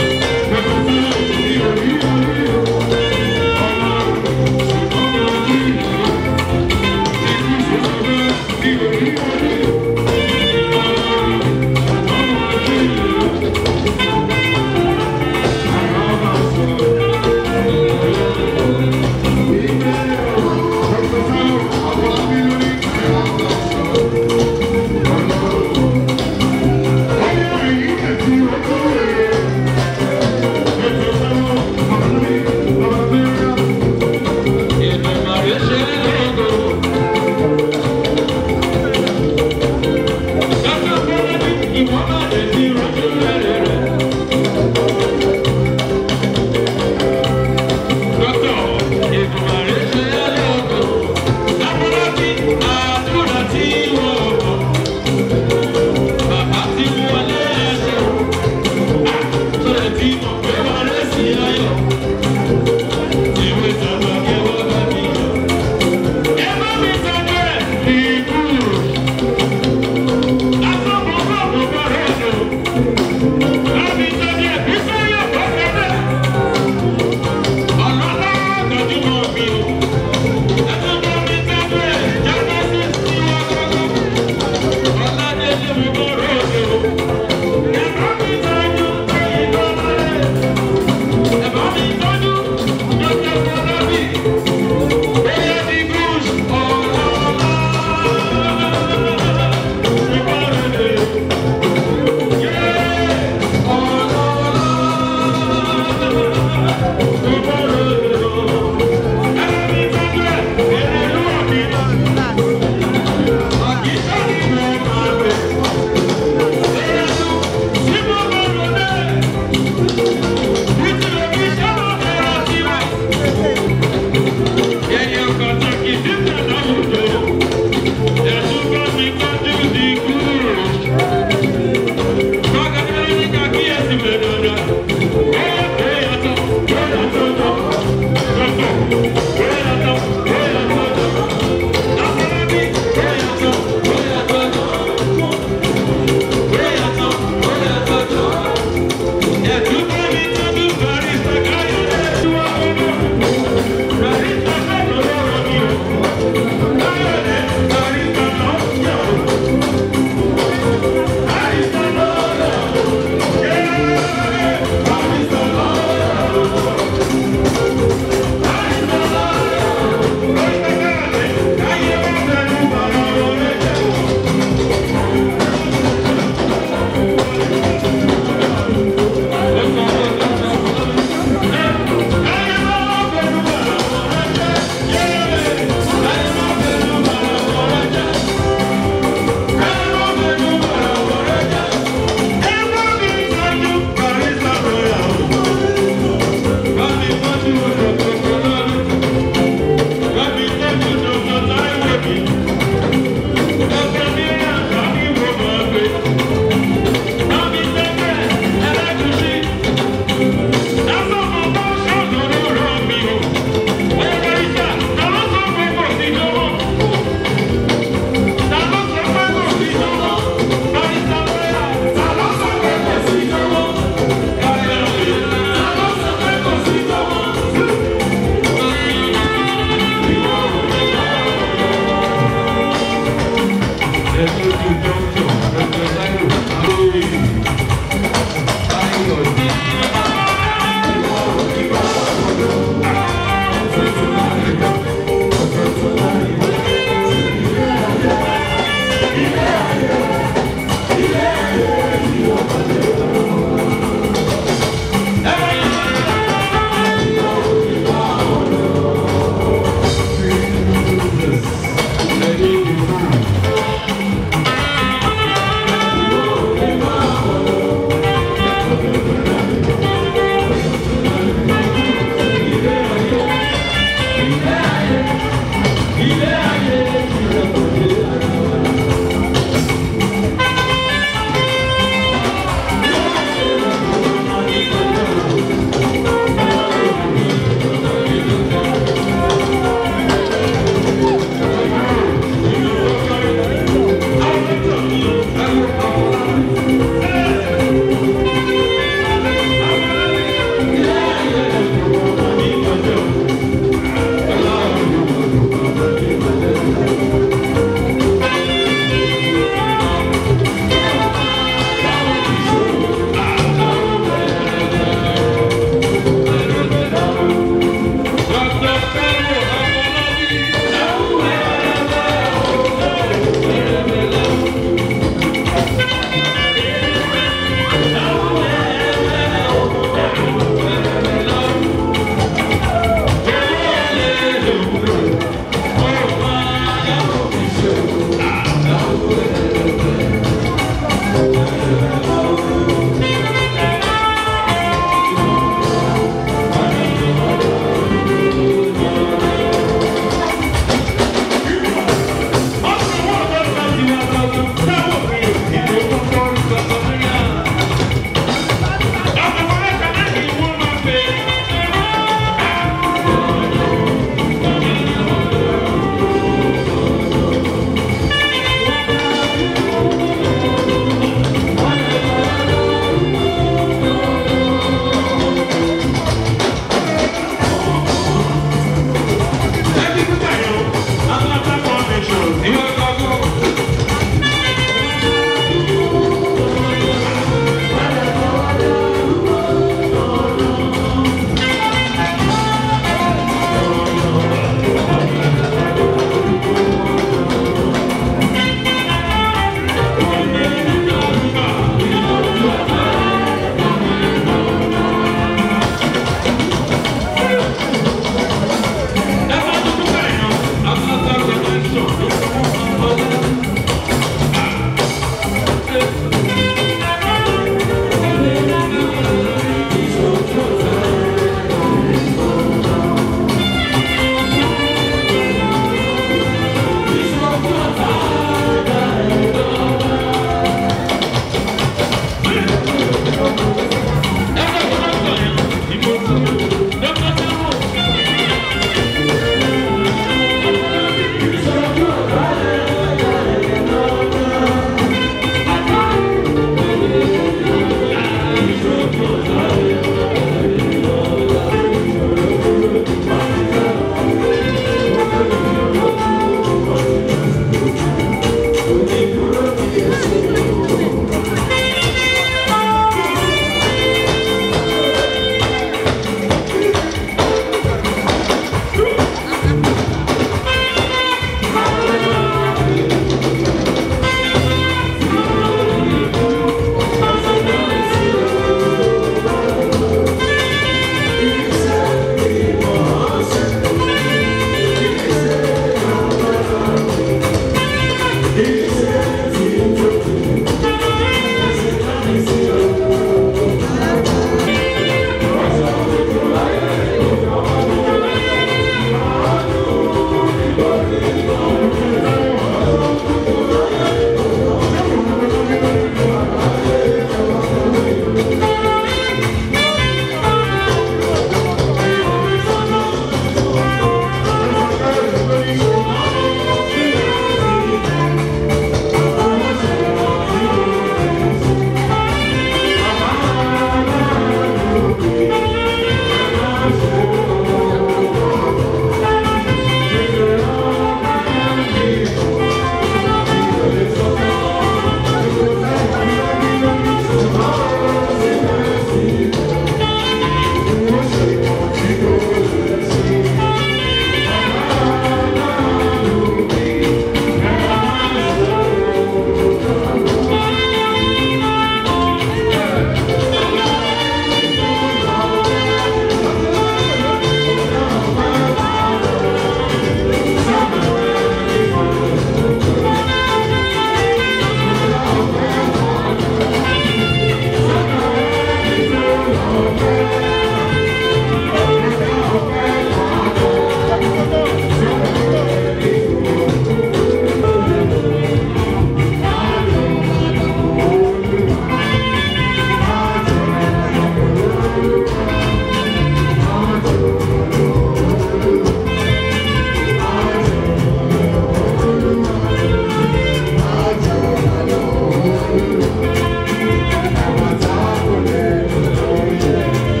S6: Thank you.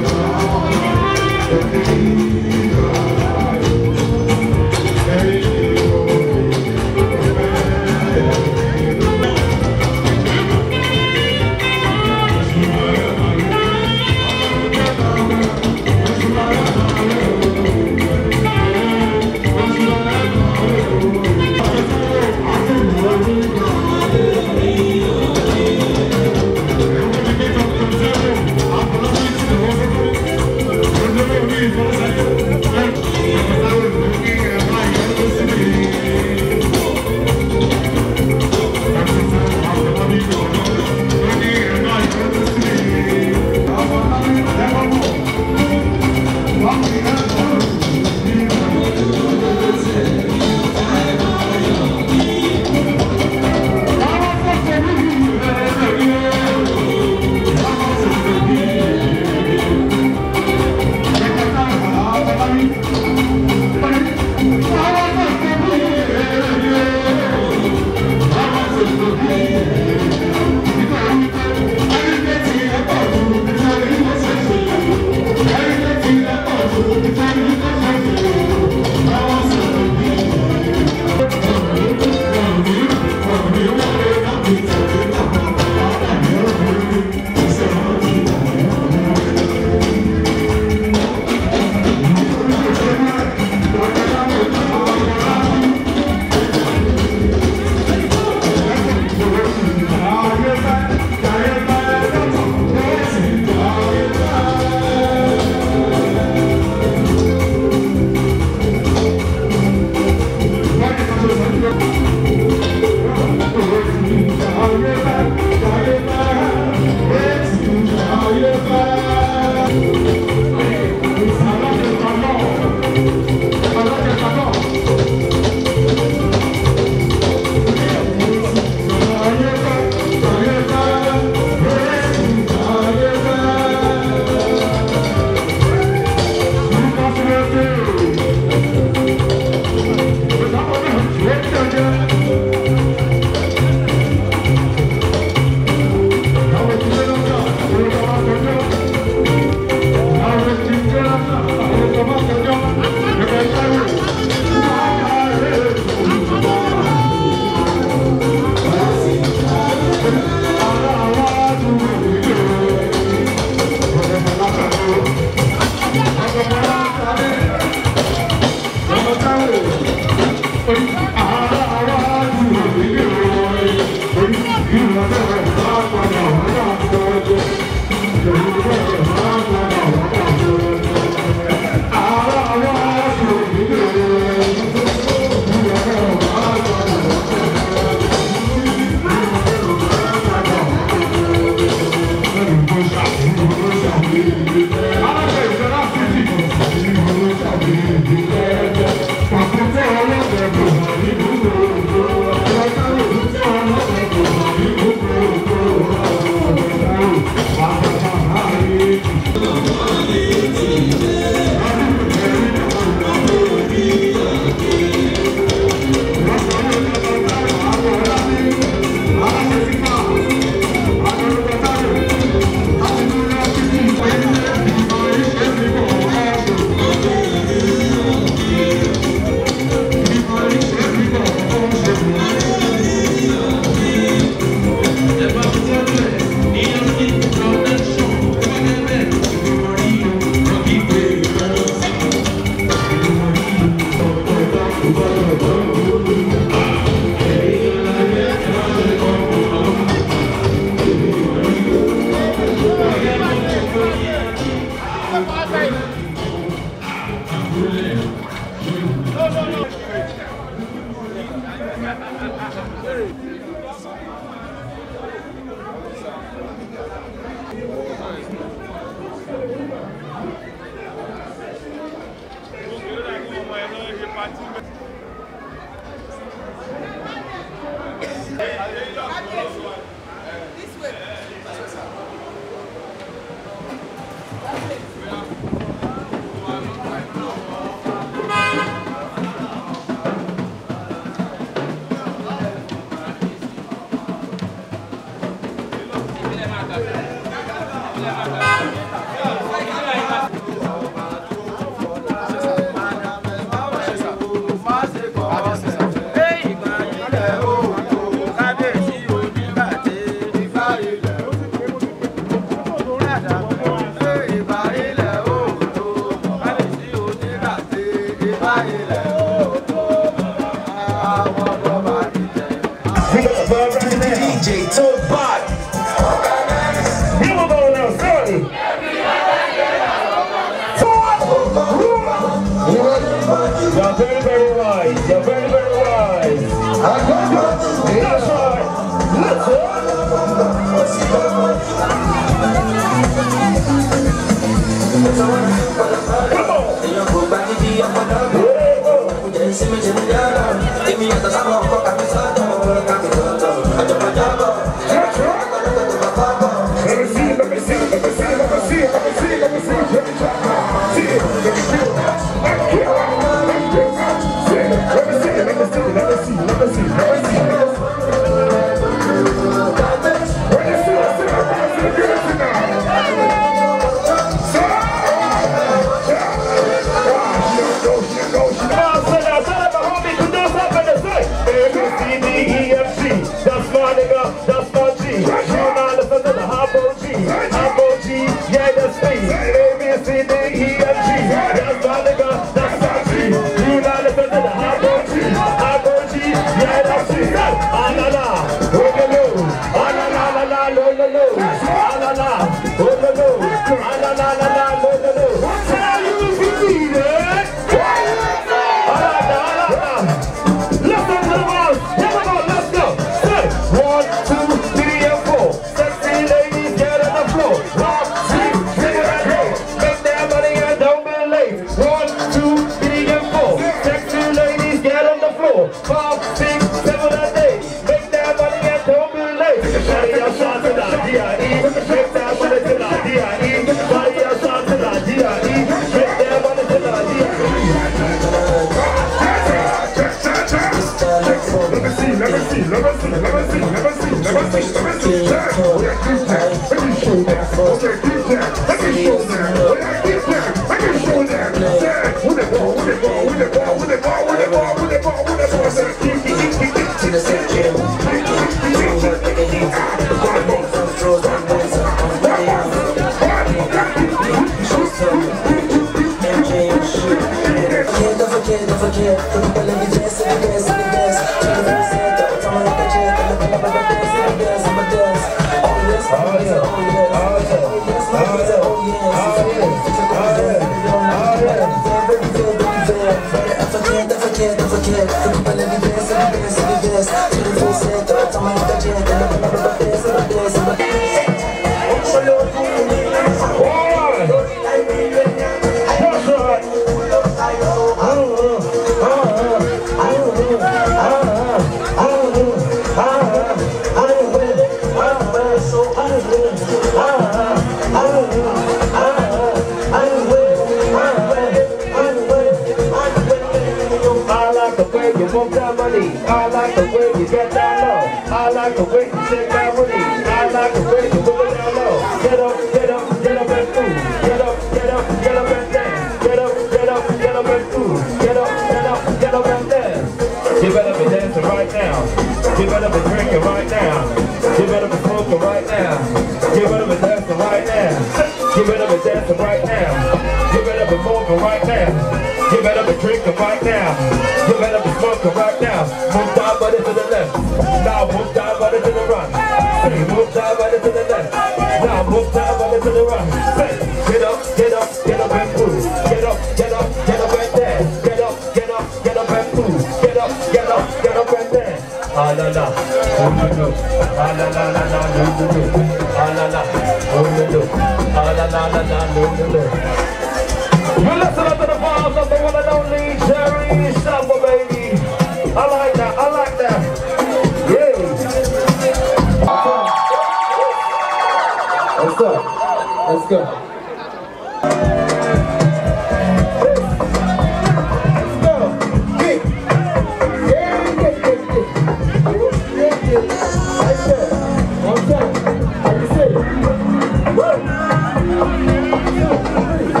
S6: One, two, three.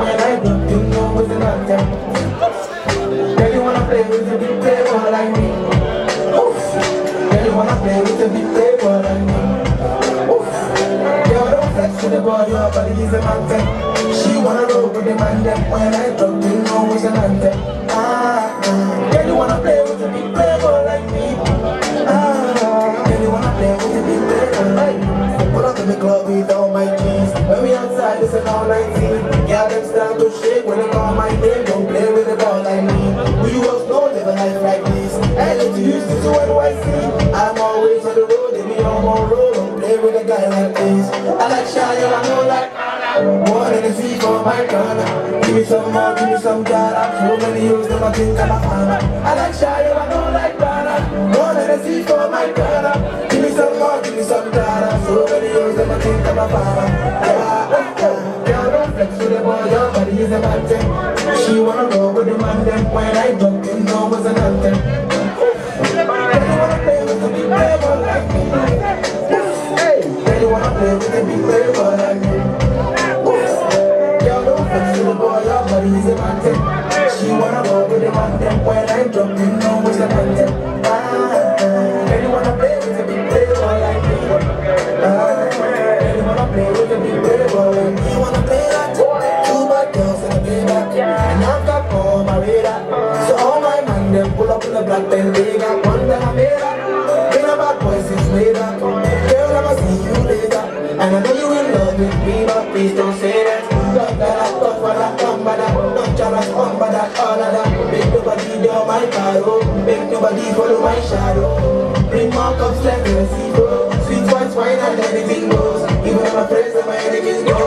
S2: when I drop, you know it's an anthem. Girl, you wanna play with a big playboy like me. Oof. Girl, you wanna play with a big playboy like me. Oof. Girl, don't flex with the boy, your body is a mountain. She wanna roll with the man, then when I drop, you know it's an anthem. Ah, ah. Girl, you wanna play with a big playboy like me. Ah, girl, you wanna play with a big playboy like me. Pull up in the club with all my jeans. When we outside, it's an all nineteen. Yeah, them start to shake when they call my name. Don't play with the ball like me. Who you else know live a life like this? I let you use this to N Y C. I'm always on the road, they be on my road. Don't play with a guy like this. I like Shia, I know like more than a sea for my corner. Give me some more, give me some data. So many years that I think I'm a fan. I like Shia, I know like Ghana. More than a sea for my corner. Give me some more, give me some data. So many years that I think I'm a fan. Girl, don't flex with the boy, your body is a mountain. She wanna go with the man, then when I drop, you know it's an anthem. Girl, you wanna play with the big playboy like me. Hey, girl, you wanna play with the big playboy like me. Girl, don't flex with the boy, your body is a mountain. She wanna go with the man, then when I drop, you know it's an anthem. Ah, girl, you wanna play with the big playboy like me. Ah, girl, you wanna play with the big playboy like me. You wanna play like two bad girls in a playback, and I've got all my radar. So all my man, them pull up in the black belt, they got one that I made up. Been a bad boy since way back. Girl, I'ma see you later. And I know you in love with me, but please don't say that. Love that I thought for that, come by that. Don't try to come by that, all of that. Make nobody do my caro. Make nobody follow my shadow. Bring more cups like a zero. Sweet white wine and anything goes. Even if my friends and my enemies go.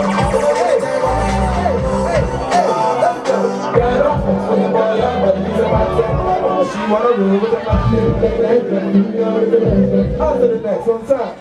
S2: She wanna roll with the man. On to the next one, sir.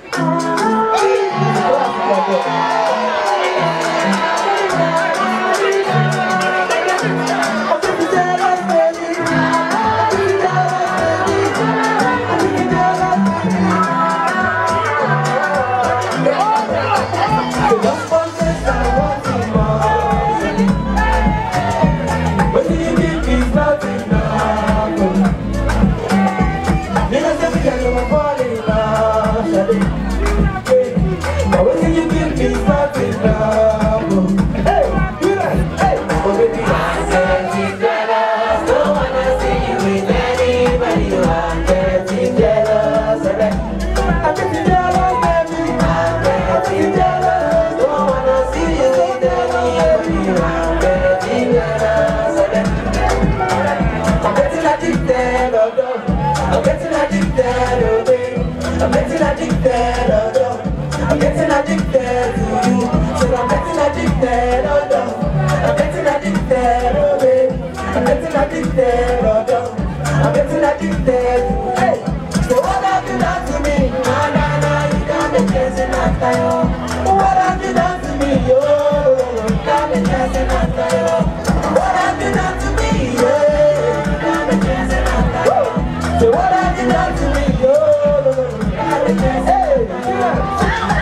S2: I'm getting addicted to you. So I'm getting addicted, oh no. I'm getting addicted, oh baby. I'm getting addicted, oh no. I'm getting addicted. Hey, so what have you done to me? Nah, nah, nah, you got me chasing after you. What have you done to me, yo? You got me chasing after you. What have you done to me, yeah? You got me chasing after you. So what have you done to me, yo? You got me chasing. Hey, yeah.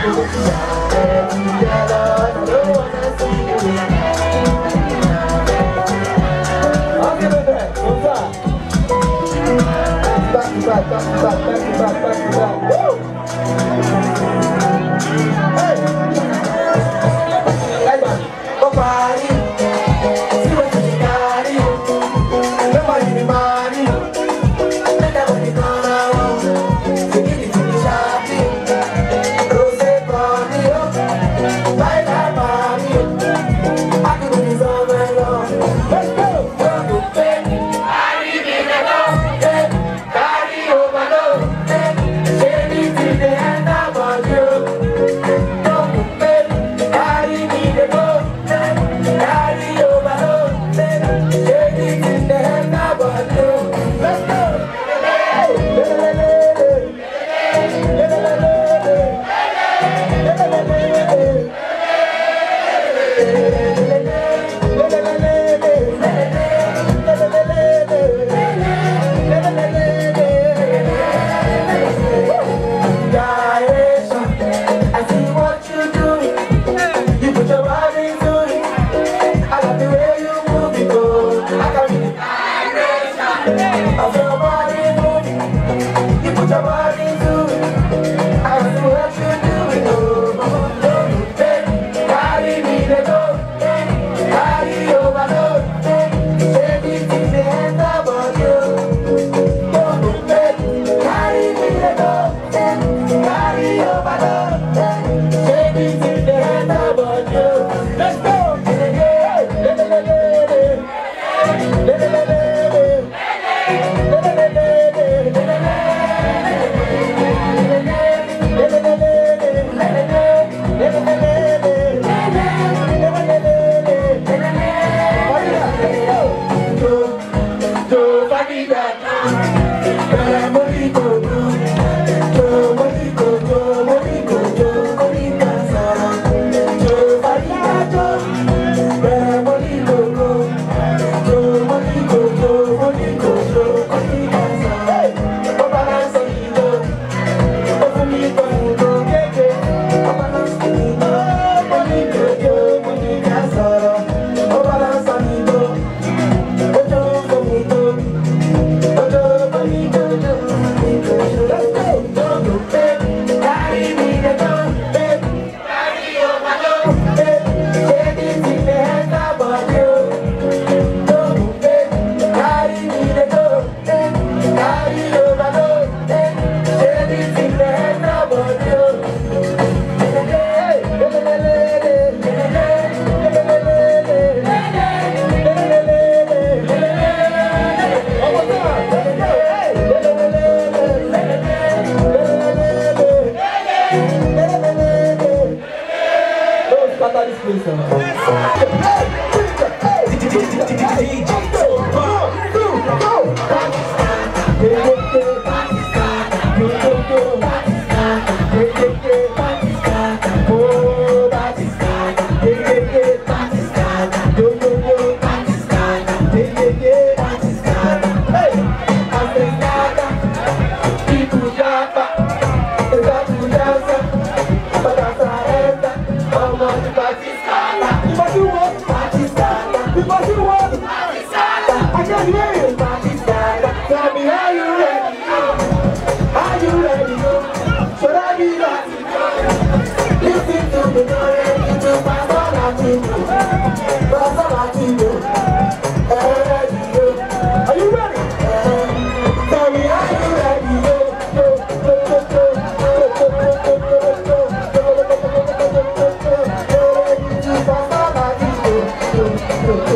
S2: Back, back, back, back, back, back, back. Woo! Hey! Hey, man. Go party. See what you got it. Nobody be money. Let that money come around. So give it to me sharply. Rose party, oh. Buy that party. I can do this all night long. Let's go! Go to bed. I live in the dark. Carry over, no.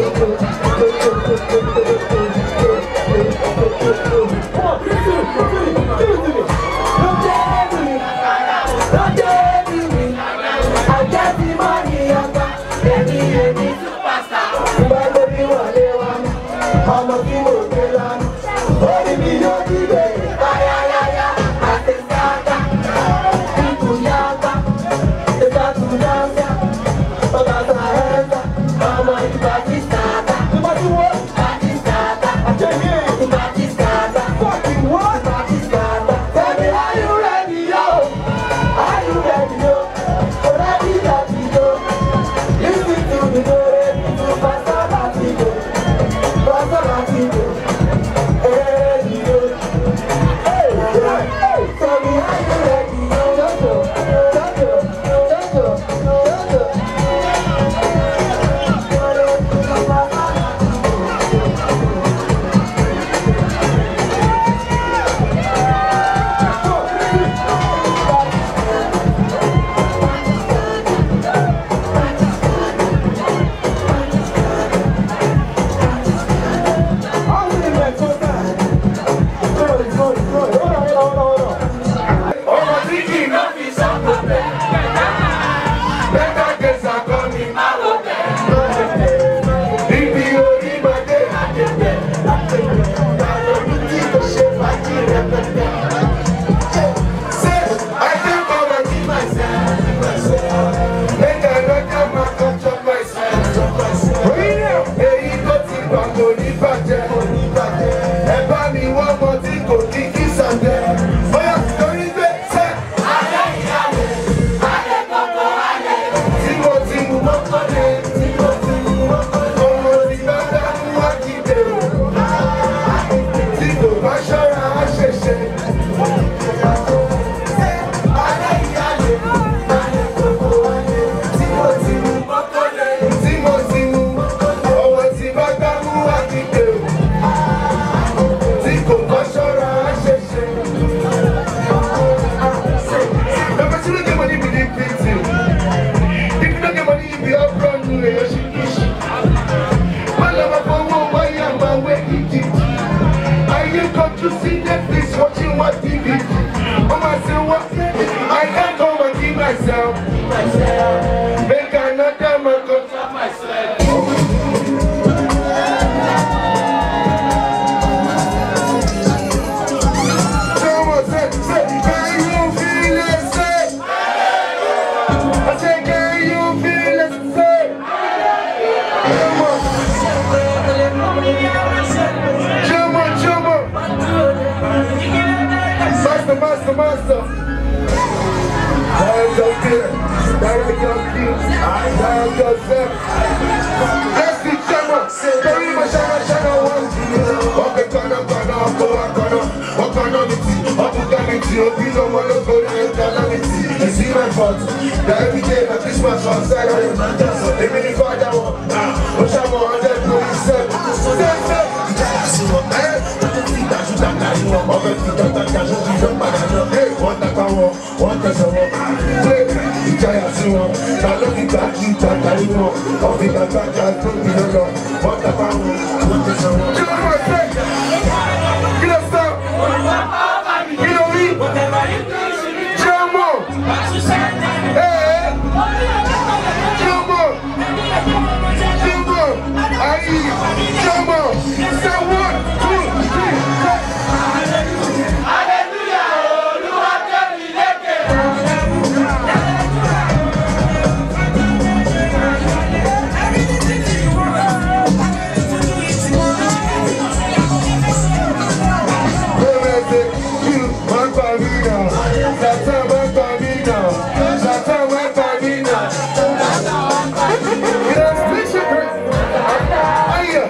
S6: Fire!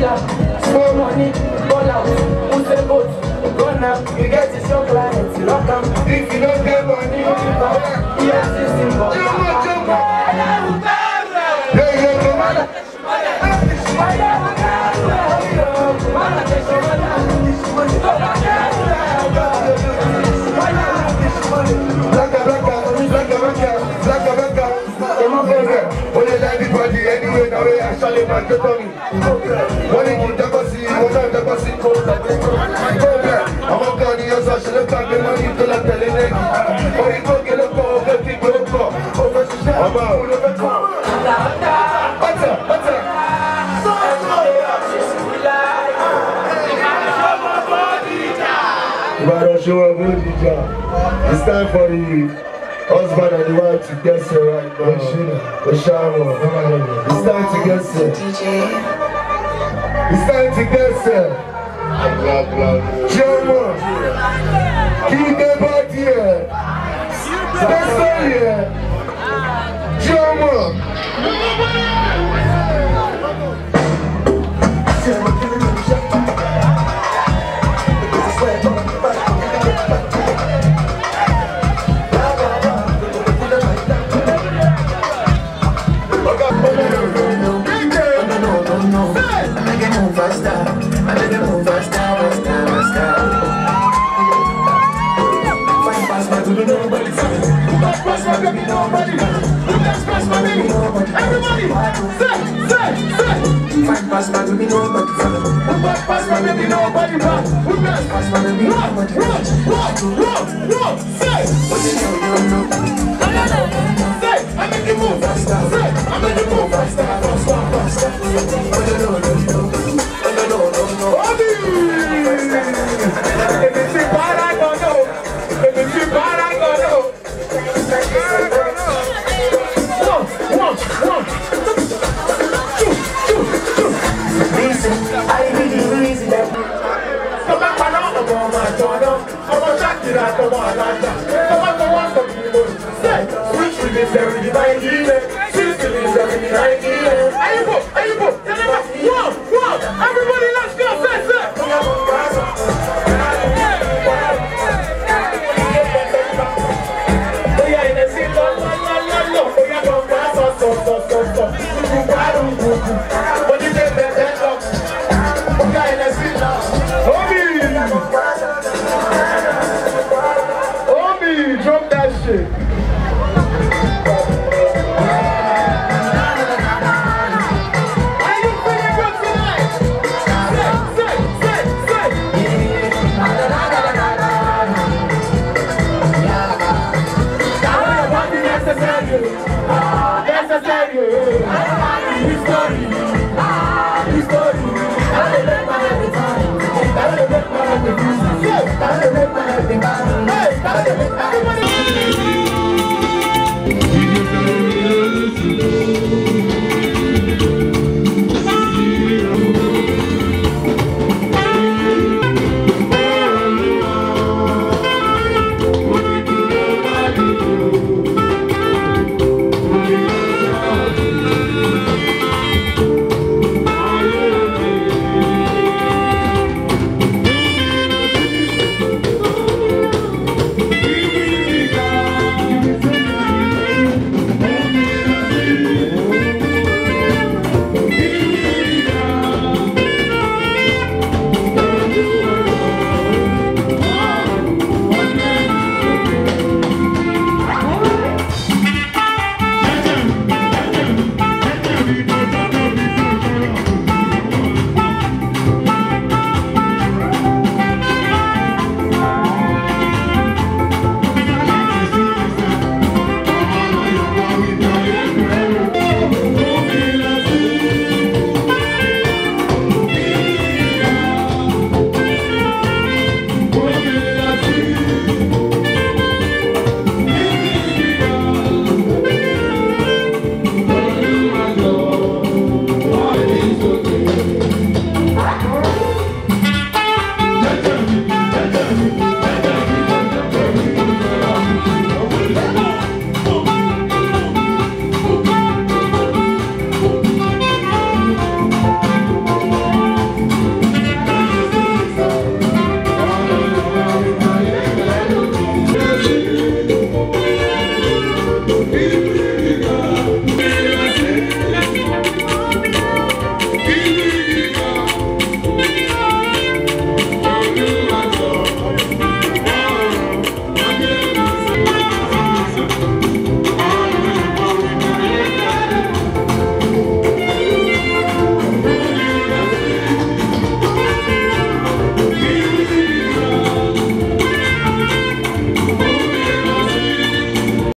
S2: dealer, small money, ball out, who's the boat, run now, you get to your clients, lock them. If you don't get money, you can buy, yeah, system, but you want to go.
S6: Everybody anyway, now we actually back to Tommy. When you get the see, you want the bossy cold. I'm a gun, you're such a fucking money to the telling. Or you go get a call, get people to call. Over to share, I'm out. What's up? What's up? Show a good job. It's time for the husband and the wife to get set right now. The shower. It's time to get set. It's time to get set. German. Keep the body here. Stay here. German.
S2: Everybody, say, say, say. Fight past my baby, nobody follow. Fight past my baby, nobody run. Who does pass my baby, nobody run. Run, run, run, say. What you know, you don't know. Say, I make you move faster. Say, I make you move faster. Don't stop, don't stop. What you know, you don't know. No, no, no, no, no. If it's too bad, I don't know. If it's too bad, I don't know. I really reason that come back and out of my daughter. I'm a jacket at the one like that. Come back and watch the people. Say, switch to this every divine healing. Switch to this every divine healing. Are you both? Are you both? Tell them that. Whoa, whoa. Everybody, let's go. Say, say. Oh, yeah, in the city. Oh, yeah, don't pass us. So, so, so, so.